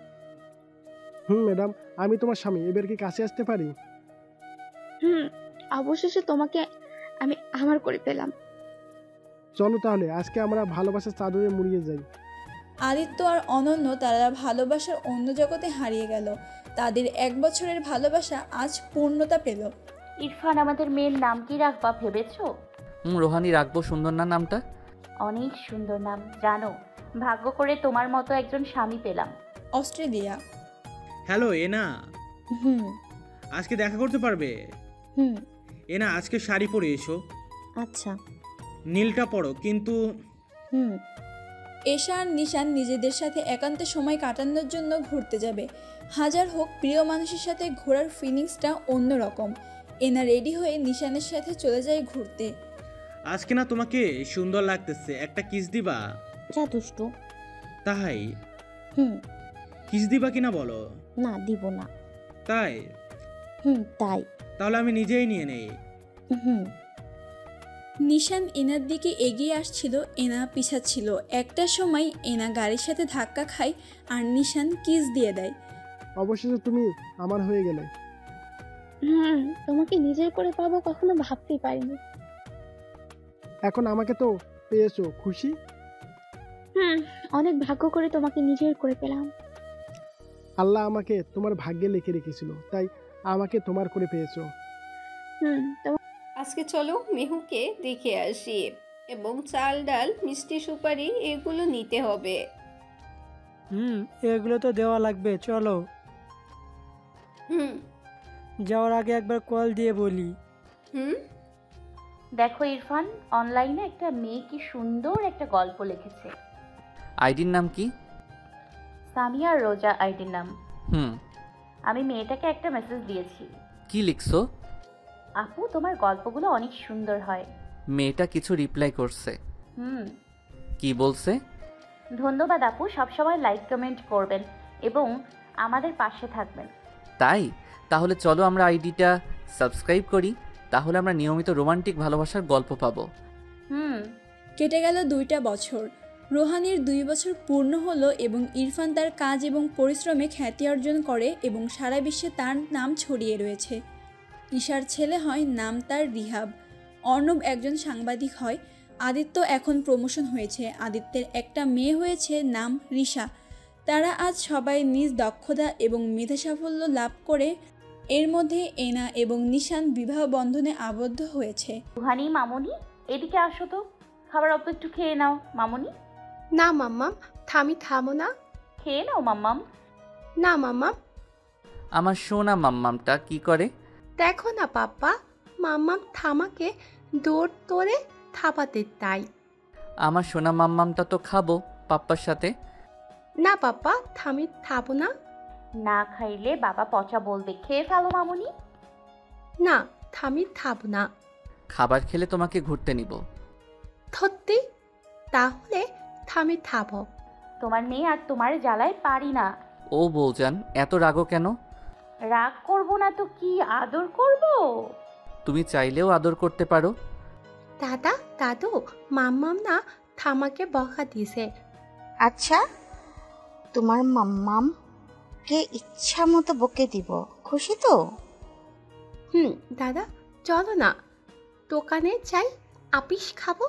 হুম ম্যাডাম, আমি তোমার স্বামী, এবার কি কাছে আসতে পারি? হুম, অবশেষে তোমাকে আমি আমার করে পেলাম। চলো তাহলে আজকে আমরা ভালোবাসার চাদরে মুড়িয়ে যাই। আদিত্য আর অনন্য তারা ভালোবাসার অন্য জগতে হারিয়ে গেল। তাদের এক বছরের ভালোবাসা আজ পূর্ণতা পেল। ইরফান, আমাদের মেয়ের নাম কি রাখবা ভেবেছো? হুম, রোহানি রাখবো। সুন্দর না নামটা? অনেক সুন্দর নাম। জানো, ভাগ্য করে তোমার মতো একজন স্বামী পেলাম। অস্ট্রেলিয়া। হ্যালো এনা, হুম আজকে দেখা করতে পারবে? হুম এনা, আজকে শাড়ি পরে এসো। আচ্ছা। নীলটা পরো কিন্তু। হুম এশা আর নিশান নিজেদের সাথে একান্ত সময় কাটানোর জন্য ঘুরতে যাবে। হাজার হোক, প্রিয় মানুষের সাথে ঘোরার ফিলিংসটা অন্যরকম। এনা রেডি হয়ে নিশানের সাথে চলে যায় ঘুরতে। আজকে না তোমাকে সুন্দর লাগতেছে, একটা কিস দিবা? যা দুষ্টু। তাই? হুম কিস দিবা কিনা বলো? না, দিব না। তাই? হুম তাই। তাহলে আমি নিজেই নিয়ে নেই। হুম নিশান এনার দিকে এগিয়ে আসছিল, এনা পিছাচ্ছিল। একটা সময় এনা গাড়ির সাথে ধাক্কা খায় আর নিশান কিস দিয়ে দেয়। অবশেষে তুমি আমার হয়ে গেলে। হুম, তোমাকে নিজের করে পাবো কখনো ভাবতেই পারিনি। এখন আমাকে তো পেয়েছো, খুশি? হুম, অনেক ভাগ্য করে তোমাকে নিজের করে পেলাম। আল্লাহ আমাকে তোমার ভাগ্যে লিখে রেখেছিল, তাই আমাকে তোমার করে পেয়েছো। হুম। আজকে চলো মেহুকে দেখে আসি এবং চাল ডাল মিষ্টি সুপারি এগুলো নিতে হবে। হুম এগুলো তো দেওয়া লাগবে, চলো। হুম যাওয়ার আগে একবার কল দিয়ে বলি। হুম দেখো ইরফান, অনলাইনে একটা মেয়ে কি সুন্দর একটা গল্প লিখেছে। আইডির নাম কি? সামিয়া রোজা আইডির নাম। হুম আমি মেয়েটাকে একটা মেসেজ দিয়েছি। কি লিখছো? আপু, তোমার গল্পগুলো অনেক সুন্দর হয়। মেয়েটা কিছু রিপ্লাই করছে। হুম কি বলছে? ধন্যবাদ আপু, সবসময় লাইক কমেন্ট করবেন এবং আমাদের পাশে থাকবেন। তাই? তাহলে চলো আমরা আইডিটা সাবস্ক্রাইব করি, তাহলে আমরা নিয়মিত রোমান্টিক ভালোবাসার গল্প পাবো। হুম কেটে গেল দুইটা বছর। রোহানির দুই বছর পূর্ণ হলো এবং ইরফান তার কাজ এবং পরিশ্রমে খ্যাতি অর্জন করে এবং সারা বিশ্বে তার নাম ছড়িয়ে রয়েছে। ঈশার ছেলে হয়, নাম তার রিহাব। অর্ণব একজন সাংবাদিক হয়। আদিত্য এখন প্রমোশন হয়েছে। আদিত্যের একটা মেয়ে হয়েছে, নাম রিশা। তারা আজ সবাই নিজ দক্ষতা এবং মেধা সাফল্য লাভ করে। এর মধ্যে এনা এবং নিশান বিবাহ বন্ধনে আবদ্ধ হয়েছে। রুহানি, মামুনি, এদিকে আসো তো, খাবার অল্প একটু খেয়ে নাও। মামুনি। না মাম্মাম, থামি থামো না। খেয়ে নাও মাম্মাম। না মাম্মাম। আমার সোনা মাম্মামটা কি করে? দেখো না পাপ্পা, মাম্মাম থামাকে দৌড় তোরে থাপাতে তাই। আমার সোনা মাম্মামটা তো খাবো পাপ্পার সাথে। না পাপ্পা, থামি থাবো না। না খাইলে বাবা পচা বলবে, খেয়ে ফেলো মামুনি। না, থামি থাবো না। খাবার খেলে তোমাকে ঘুরতে নিব। সত্যি? তাহলে থামি থাবো। তোমার মেয়ে আর তোমার জ্বালায় পারি না। ও বউজান, এত রাগো কেন? রাগ করব না তো কি, আদর করব। তুমি চাইলেও আদর করতে পারো। দাদা দাদু, মাম্মাম না থামাকে বকা দিছে। আচ্ছা, তোমার মাম্মামকে ইচ্ছা মতো বকে দিব, খুশি তো? হুম দাদা, চলো না দোকানে যাই, আপিস খাবো।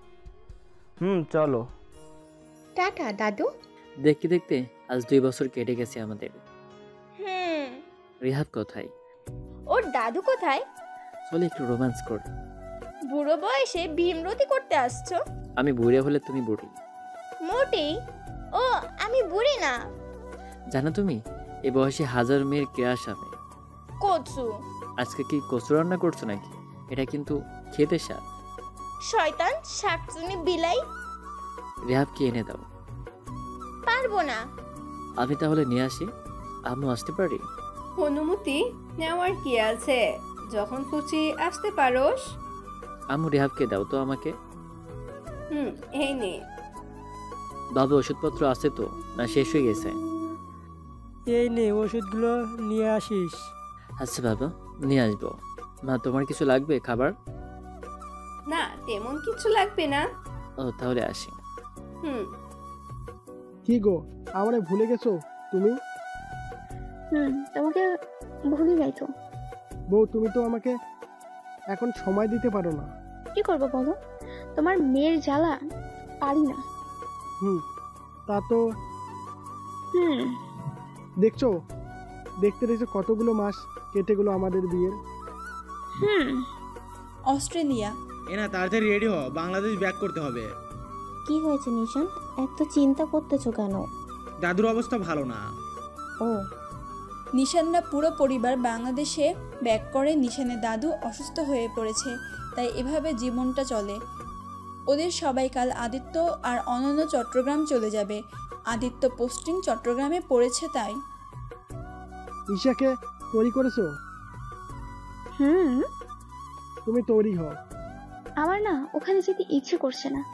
হুম চলো। টাটা দাদু। দেখতে দেখতে আজ দুই বছর কেটে গেছে আমাদের। হুম। রিহাব কোথায়? ওর দাদু কোথায়? চলে একটু রোম্যান্স কর। বুড়ো বয়সে ভীমরতি করতে আসছো? আমি বুড়ে হলে তুমি বুড়ি। মোটেই। ও, আমি বুড়ি না। জানো তুমি, এ বয়সে হাজার মেয়ের ক্রাশ আমি। কচু। আজকে কি কচু রান্না করছো নাকি? এটা কিন্তু খেতে স্বাদ। শয়তান, শাকচুনি বিলাই। রেহাবকে এনে দাও। পারবো না। আমি তাহলে নিয়ে আসি। আম্মু আসতে পারি? অনুমতি নেওয়ার কি আছে? যখন খুশি আসতে পারোস। আম্মু রেহাবকে দাও তো আমাকে। হুম, এই নে। বাবা ওষুধপত্র আছে তো, না শেষ হয়ে গেছে? এই নে ওষুধগুলো নিয়ে আসিস। আচ্ছা বাবা, নিয়ে আসবো। মা তোমার কিছু লাগবে খাবার? না, তেমন কিছু লাগবে না। ও তাহলে আসি। হুম। কি গো, আমারে ভুলে গেছো তুমি? হুম, তোমাকে ভুলি নাই তো। বউ, তুমি তো আমাকে এখন সময় দিতে পারো না। কি করবো বলো, তোমার মেয়ের জ্বালা পারি না। হুম, তা তো হুম, দেখছো, দেখতে দেখছো কতগুলো মাস কেটে গেলো আমাদের বিয়ের। হুম। অস্ট্রেলিয়া। এ না, তাড়াতাড়ি রেডি হ, বাংলাদেশ ব্যাক করতে হবে। কি হয়েছে নিশান, এত চিন্তা করতেছো কেন? দাদুর অবস্থা ভালো না। ও, নিশানরা পুরো পরিবার বাংলাদেশে ব্যাক করে। নিশানের দাদু অসুস্থ হয়ে পড়েছে, তাই এভাবে জীবনটা চলে ওদের। সবাই কাল আদিত্য আর অনন্য চট্টগ্রাম চলে যাবে। আদিত্য পোস্টিং চট্টগ্রামে পড়েছে তাই। ঈশাকে তৈরি করেছো? হুম। তুমি তৈরি হও। আমার না ওখানে যেতে ইচ্ছে করছে না।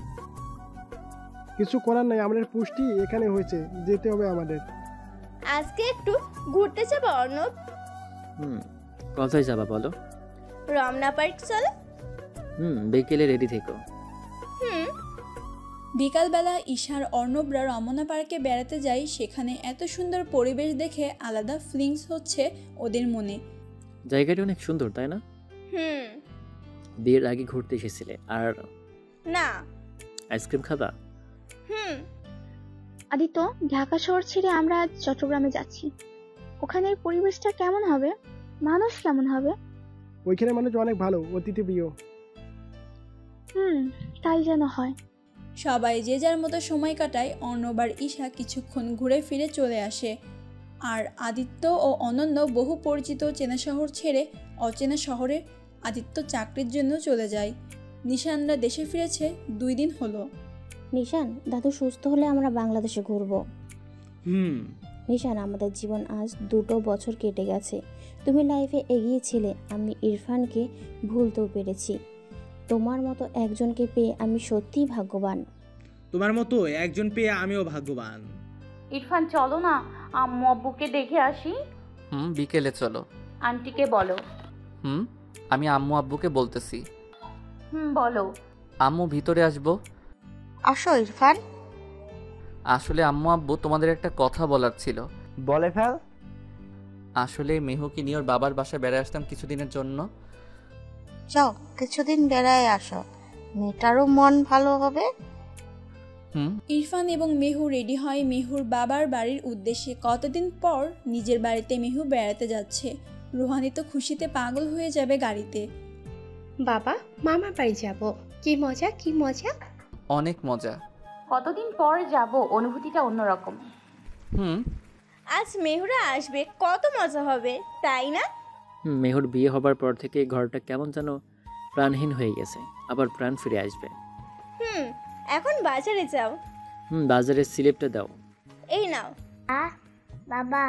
কিছু করার নাই, আমাদের পুষ্টি এখানে হয়েছে, যেতে হবে আমাদের। আজকে একটু ঘুরতে যাবো অর্ণব। হুম, কোথায় যাবা বলো? রমনা পার্ক চলো। হুম, বিকেলে রেডি থেকো। হুম। বিকালবেলা ঈশার অর্ণবরা রমনা পার্কে বেড়াতে যায়। সেখানে এত সুন্দর পরিবেশ দেখে আলাদা ফিলিংস হচ্ছে ওদের মনে। জায়গাটা অনেক সুন্দর, তাই না? হুম। বিয়ের আগে ঘুরতে এসেছিলে আর না। আইসক্রিম খাবা? হুম। আদিত্য, ঢাকা শহর ছেড়ে আমরা আজ চট্টগ্রামে যাচ্ছি। ওখানের পরিবেশটা কেমন হবে, মানুষ কেমন হবে? ওইখানে মানুষ অনেক ভালো, অতিথি প্রিয়। হুম, তাই যেন হয়। সবাই যে যার মতো সময় কাটায়। অর্ণব আর ঈশা কিছুক্ষণ ঘুরে ফিরে চলে আসে। আর আদিত্য ও অনন্য বহু পরিচিত চেনা শহর ছেড়ে অচেনা শহরে আদিত্য চাকরির জন্য চলে যায়। নিশানরা দেশে ফিরেছে দুই দিন হলো। নিশান, দাদু সুস্থ হলে আমরা বাংলাদেশে ঘুরবো। হুম। নিশান, আমাদের জীবন আজ দুটো বছর কেটে গেছে। তুমি লাইফে এগিয়েছিলে, আমি ইরফানকে ভুলতেও পেরেছি। তোমার মতো একজনকে পেয়ে আমি সত্যিই ভাগ্যবান। তোমার মতো একজন পেয়ে আমিও ভাগ্যবান। ইরফান, চলো না আম্মু আব্বুকে দেখে আসি। হুম, বিকেলে চলো। আন্টিকে বলো। হুম, আমি আম্মু আব্বুকে বলতেছি। হুম, বলো। আম্মু ভিতরে আসবো? আসো ইরফান। আসলে আম্মু আব্বু, তোমাদের একটা কথা বলার ছিল। বলে ফেল। আসলে মেহুকে নিয়ে ওর বাবার বাসায় বেড়ায় আসতাম কিছুদিনের জন্য। যাও, কিছুদিন বেড়ায় আসো, মেয়েটারও মন ভালো হবে। হুম। ইরফান এবং মেহু রেডি হয় মেহুর বাবার বাড়ির উদ্দেশ্যে। কতদিন পর নিজের বাড়িতে মেহু বেড়াতে যাচ্ছে। রুহানি তো খুশিতে পাগল হয়ে যাবে গাড়িতে। বাবা, মামার বাড়ি যাব, কি মজা কি মজা। অনেক মজা। কতদিন পর যাব, অনুভূতিটা অন্যরকম। হুম। আজ মেহুরা আসবে, কত মজা হবে, তাই না? হুম, মেহুর বিয়ে হবার পর থেকে ঘরটা কেমন যেন প্রাণহীন হয়ে গেছে, আবার প্রাণ ফিরে আসবে। হুম, এখন বাজারে যাও। হুম, বাজারের স্লিপটা দাও। এই নাও। আ বাবা,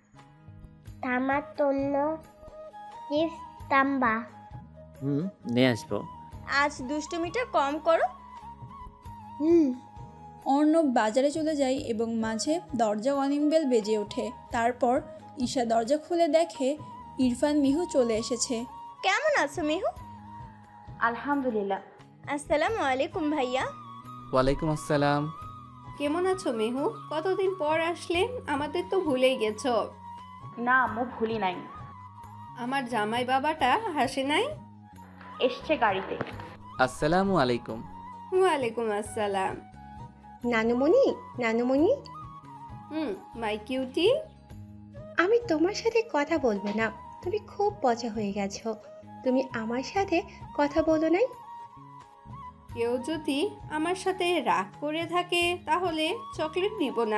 তামা তন্ন কিস তাম্বা। হুম, নিয়ে আসবো। আজ দুষ্টুমিটা কম করো। হুম। অর্ণব বাজারে চলে যায় এবং মাঝে দরজা কলিং বেল বেজে ওঠে। তারপর ঈশা দরজা খুলে দেখে ইরফান মিহু চলে এসেছে। কেমন আছো মিহু? আলহামদুলিল্লাহ। আসসালামু আলাইকুম ভাইয়া। ওয়ালাইকুম আসসালাম। কেমন আছো মেহু? কতদিন পর আসলে, আমাদের তো ভুলেই গেছো। না আম্মু, ভুলি নাই। আমার জামাই বাবাটা হাসে নাই? এসছে গাড়িতে। আসসালামু আলাইকুম। ওয়ালাইকুম আসসালাম। নানুমণি, নানুমণি। হুম, মাই কিউটি। আমি তোমার সাথে কথা বলবো না, তুমি খুব পচা হয়ে গেছো। তুমি আমার সাথে কথা বলো নাই। কেউ যদি আমার সাথে রাগ করে থাকে তাহলে চকলেট দিব না।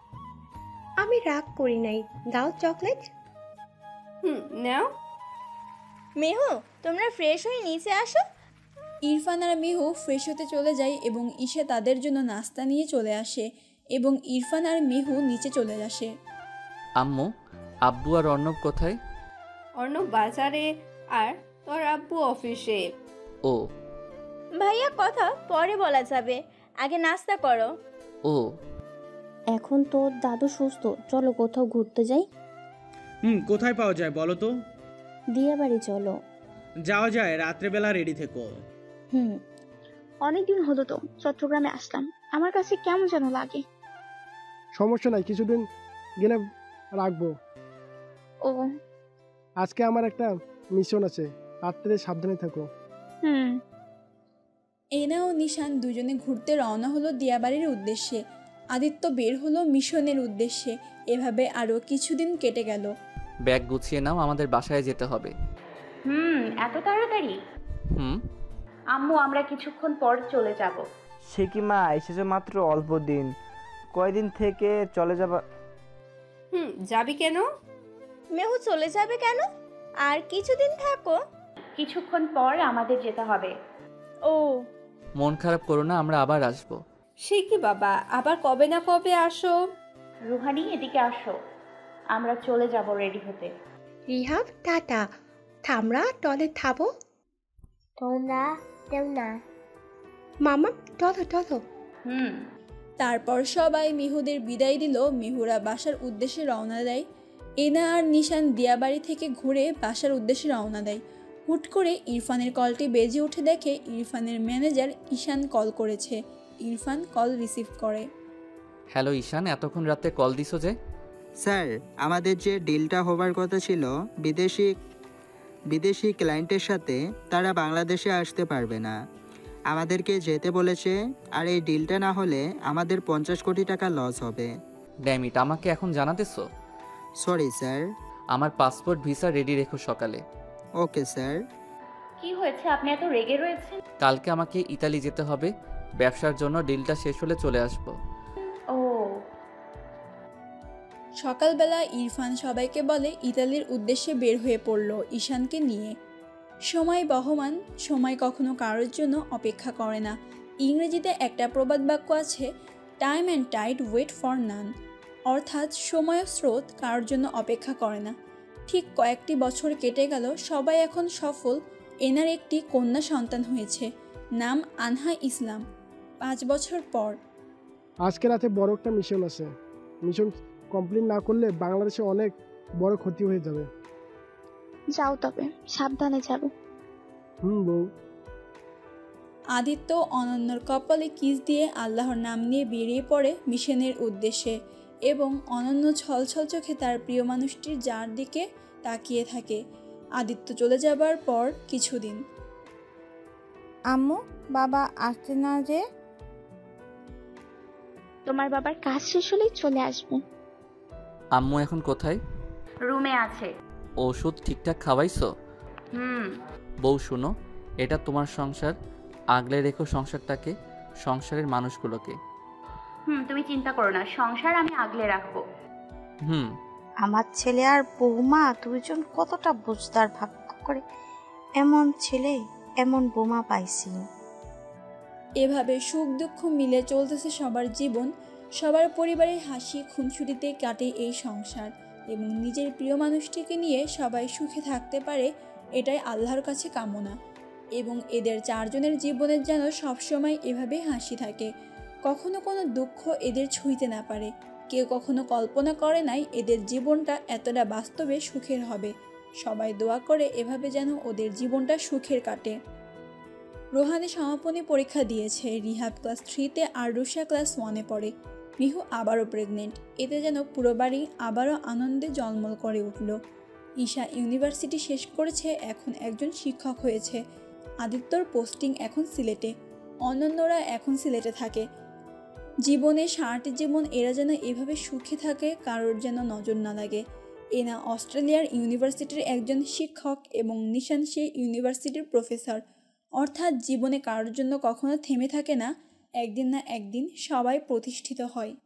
আমি রাগ করি নাই, দাও চকলেট। হুম, নাও। মেহু, তোমরা ফ্রেশ হয়ে নিচে আসো। ইরফান আর মিহু ফ্রেশ হতে চলে যায় এবং ঈশা তাদের জন্য নাস্তা নিয়ে চলে আসে এবং ইরফান আর মিহু নিচে চলে আসে। আম্মু, আব্বু আর অর্ণব কোথায়? অর্ণব বাজারে আর তোর আব্বু অফিসে। ও ভাইয়া কথা পরে বলা যাবে, আগে নাস্তা করো। ও এখন তোর দাদু সুস্থ, চলো কোথাও ঘুরতে যাই। হুম, কোথায় পাওয়া যায় বলো তো? দিয়া বাড়ি চলো। যাওয়া যায়, রাত্রেবেলা রেডি থেকো। হুম। অনেকদিন হলো তো চট্টগ্রামে আসলাম, আমার কাছে কেমন যেন লাগে। সমস্যা নাই, কিছুদিন গেলে রাখবো। ও আজকে আমার একটা মিশন আছে, রাত্রে সাবধানে থাকো। হুম। এনা ও নিশান দুজনে ঘুরতে রওনা হলো দিয়াবাড়ির উদ্দেশ্যে। আদিত্য বের হলো মিশনের উদ্দেশ্যে। এভাবে আরও কিছুদিন কেটে গেল। ব্যাগ গুছিয়ে নাও, আমাদের বাসায় যেতে হবে। হুম, এত তাড়াতাড়ি? হুম। আম্মু আমরা কিছুক্ষণ পর চলে যাব। সে কি মা, এসেছে মাত্র অল্প দিন, কয়দিন থেকে চলে যাবা? হুম, যাবি কেন? মেহু চলে যাবে কেন? আর কিছুদিন থাকো। কিছুক্ষণ পর আমাদের যেতে হবে। ও মন খারাপ করো না, আমরা আবার আসবো। সে কি বাবা, আবার কবে না কবে আসো। রুহানি এদিকে আসো, আমরা চলে যাব রেডি হতে। রিহাব টাটা, থামরা টলে থাবো। তোমরা দেও না। মামা টলো টলো। হুম। তারপর সবাই মিহুদের বিদায় দিল। মিহুরা বাসার উদ্দেশ্যে রওনা দেয়। এনা আর নিশান দিয়াবাড়ি থেকে ঘুরে বাসার উদ্দেশ্যে রওনা দেয়। হুট করে ইরফানের কলটি বেজে উঠে দেখে ইরফানের ম্যানেজার ঈশান কল করেছে। ইরফান কল রিসিভ করে। হ্যালো ঈশান, এতক্ষণ রাতে কল দিছো যে? স্যার, আমাদের যে ডিলটা হবার কথা ছিল বিদেশি বিদেশি ক্লায়েন্টের সাথে, তারা বাংলাদেশে আসতে পারবে না, আমাদেরকে যেতে বলেছে। আর এই ডিলটা না হলে আমাদের পঞ্চাশ কোটি টাকা লস হবে। ড্যামিট, আমাকে এখন জানাতেছো? Sorry sir. আমার পাসপোর্ট ভিসা রেডি রেখো সকালে। Okay sir. কি হয়েছে, আপনি এত রেগে রয়েছেন? কালকে আমাকে ইতালি যেতে হবে ব্যবসার জন্য, ডিলটা শেষ হলে চলে আসবো। ও। সকালবেলা ইরফান সবাইকে বলে ইতালির উদ্দেশ্যে বের হয়ে পড়ল ঈশানকে নিয়ে। সময় বহমান, সময় কখনো কারোর জন্য অপেক্ষা করে না। ইংরেজিতে একটা প্রবাদ বাক্য আছে, time and tide wait for none, অর্থাৎ সময় ও স্রোত কারোর জন্য অপেক্ষা করে না। ঠিক কয়েকটি বছর কেটে গেল, সবাই এখন সফল। এনার একটি কন্যা সন্তান হয়েছে, নাম আনহা ইসলাম। পাঁচ বছর পর আজকে রাতে বড় একটা মিশন আছে, মিশন কমপ্লিট না করলে বাংলাদেশে অনেক বড় ক্ষতি হয়ে যাবে। যাও তবে, সাবধানে যাবে। হুম বউ। আদিত্য অনন্যর কপালে কিস দিয়ে আল্লাহর নাম নিয়ে বেরিয়ে পড়ে মিশনের উদ্দেশ্যে, এবং অনন্য ছলছল চোখে তার প্রিয় মানুষটির যার দিকে তাকিয়ে থাকে। আদিত্য চলে যাবার পর কিছুদিন। আম্মু, বাবা আসছে না যে? তোমার বাবার কাজ শেষ হলেই চলে আসবে। আম্মু এখন কোথায়? রুমে আছে। ওষুধ ঠিকঠাক খাওয়াইছো? হুম। বউ শুনো, এটা তোমার সংসার, আগলে রেখো সংসারটাকে, সংসারের মানুষগুলোকে। হুম, তুমি চিন্তা করো না, সংসার আমি আগলে রাখবো। হুম। আমার ছেলে আর বৌমা দুজন কতটা বুঝদার, ভাগ্য করে এমন ছেলে এমন বৌমা পাইছি। এভাবে সুখ দুঃখ মিলে চলতেছে সবার জীবন। সবার পরিবারের হাসি খুনসুটিতে কাটে এই সংসার, এবং নিজের প্রিয় মানুষটিকে নিয়ে সবাই সুখে থাকতে পারে, এটাই আল্লাহর কাছে কামনা। এবং এদের চারজনের জীবনের যেন সবসময় এভাবে হাসি থাকে, কখনো কোনো দুঃখ এদের ছুঁইতে না পারে। কেউ কখনো কল্পনা করে নাই এদের জীবনটা এতটা বাস্তবে সুখের হবে। সবাই দোয়া করে এভাবে যেন ওদের জীবনটা সুখের কাটে। রোহানি সমাপনী পরীক্ষা দিয়েছে, রিহাব ক্লাস থ্রিতে আর রুষা ক্লাস ওয়ানে পড়ে। মিহু আবারও প্রেগনেন্ট, এতে যেন পুরো বাড়ি আবারও আনন্দে জলমল করে উঠল। ঈশা ইউনিভার্সিটি শেষ করেছে, এখন একজন শিক্ষক হয়েছে। আদিত্যর পোস্টিং এখন সিলেটে, অনন্যরা এখন সিলেটে থাকে। জীবনে সারাটি জীবন এরা যেন এভাবে সুখে থাকে, কারোর যেন নজর না লাগে। এনা অস্ট্রেলিয়ার ইউনিভার্সিটির একজন শিক্ষক এবং নিশান সেই ইউনিভার্সিটির প্রফেসর। অর্থাৎ জীবনে কারোর জন্য কখনো থেমে থাকে না, একদিন না একদিন সবাই প্রতিষ্ঠিত হয়।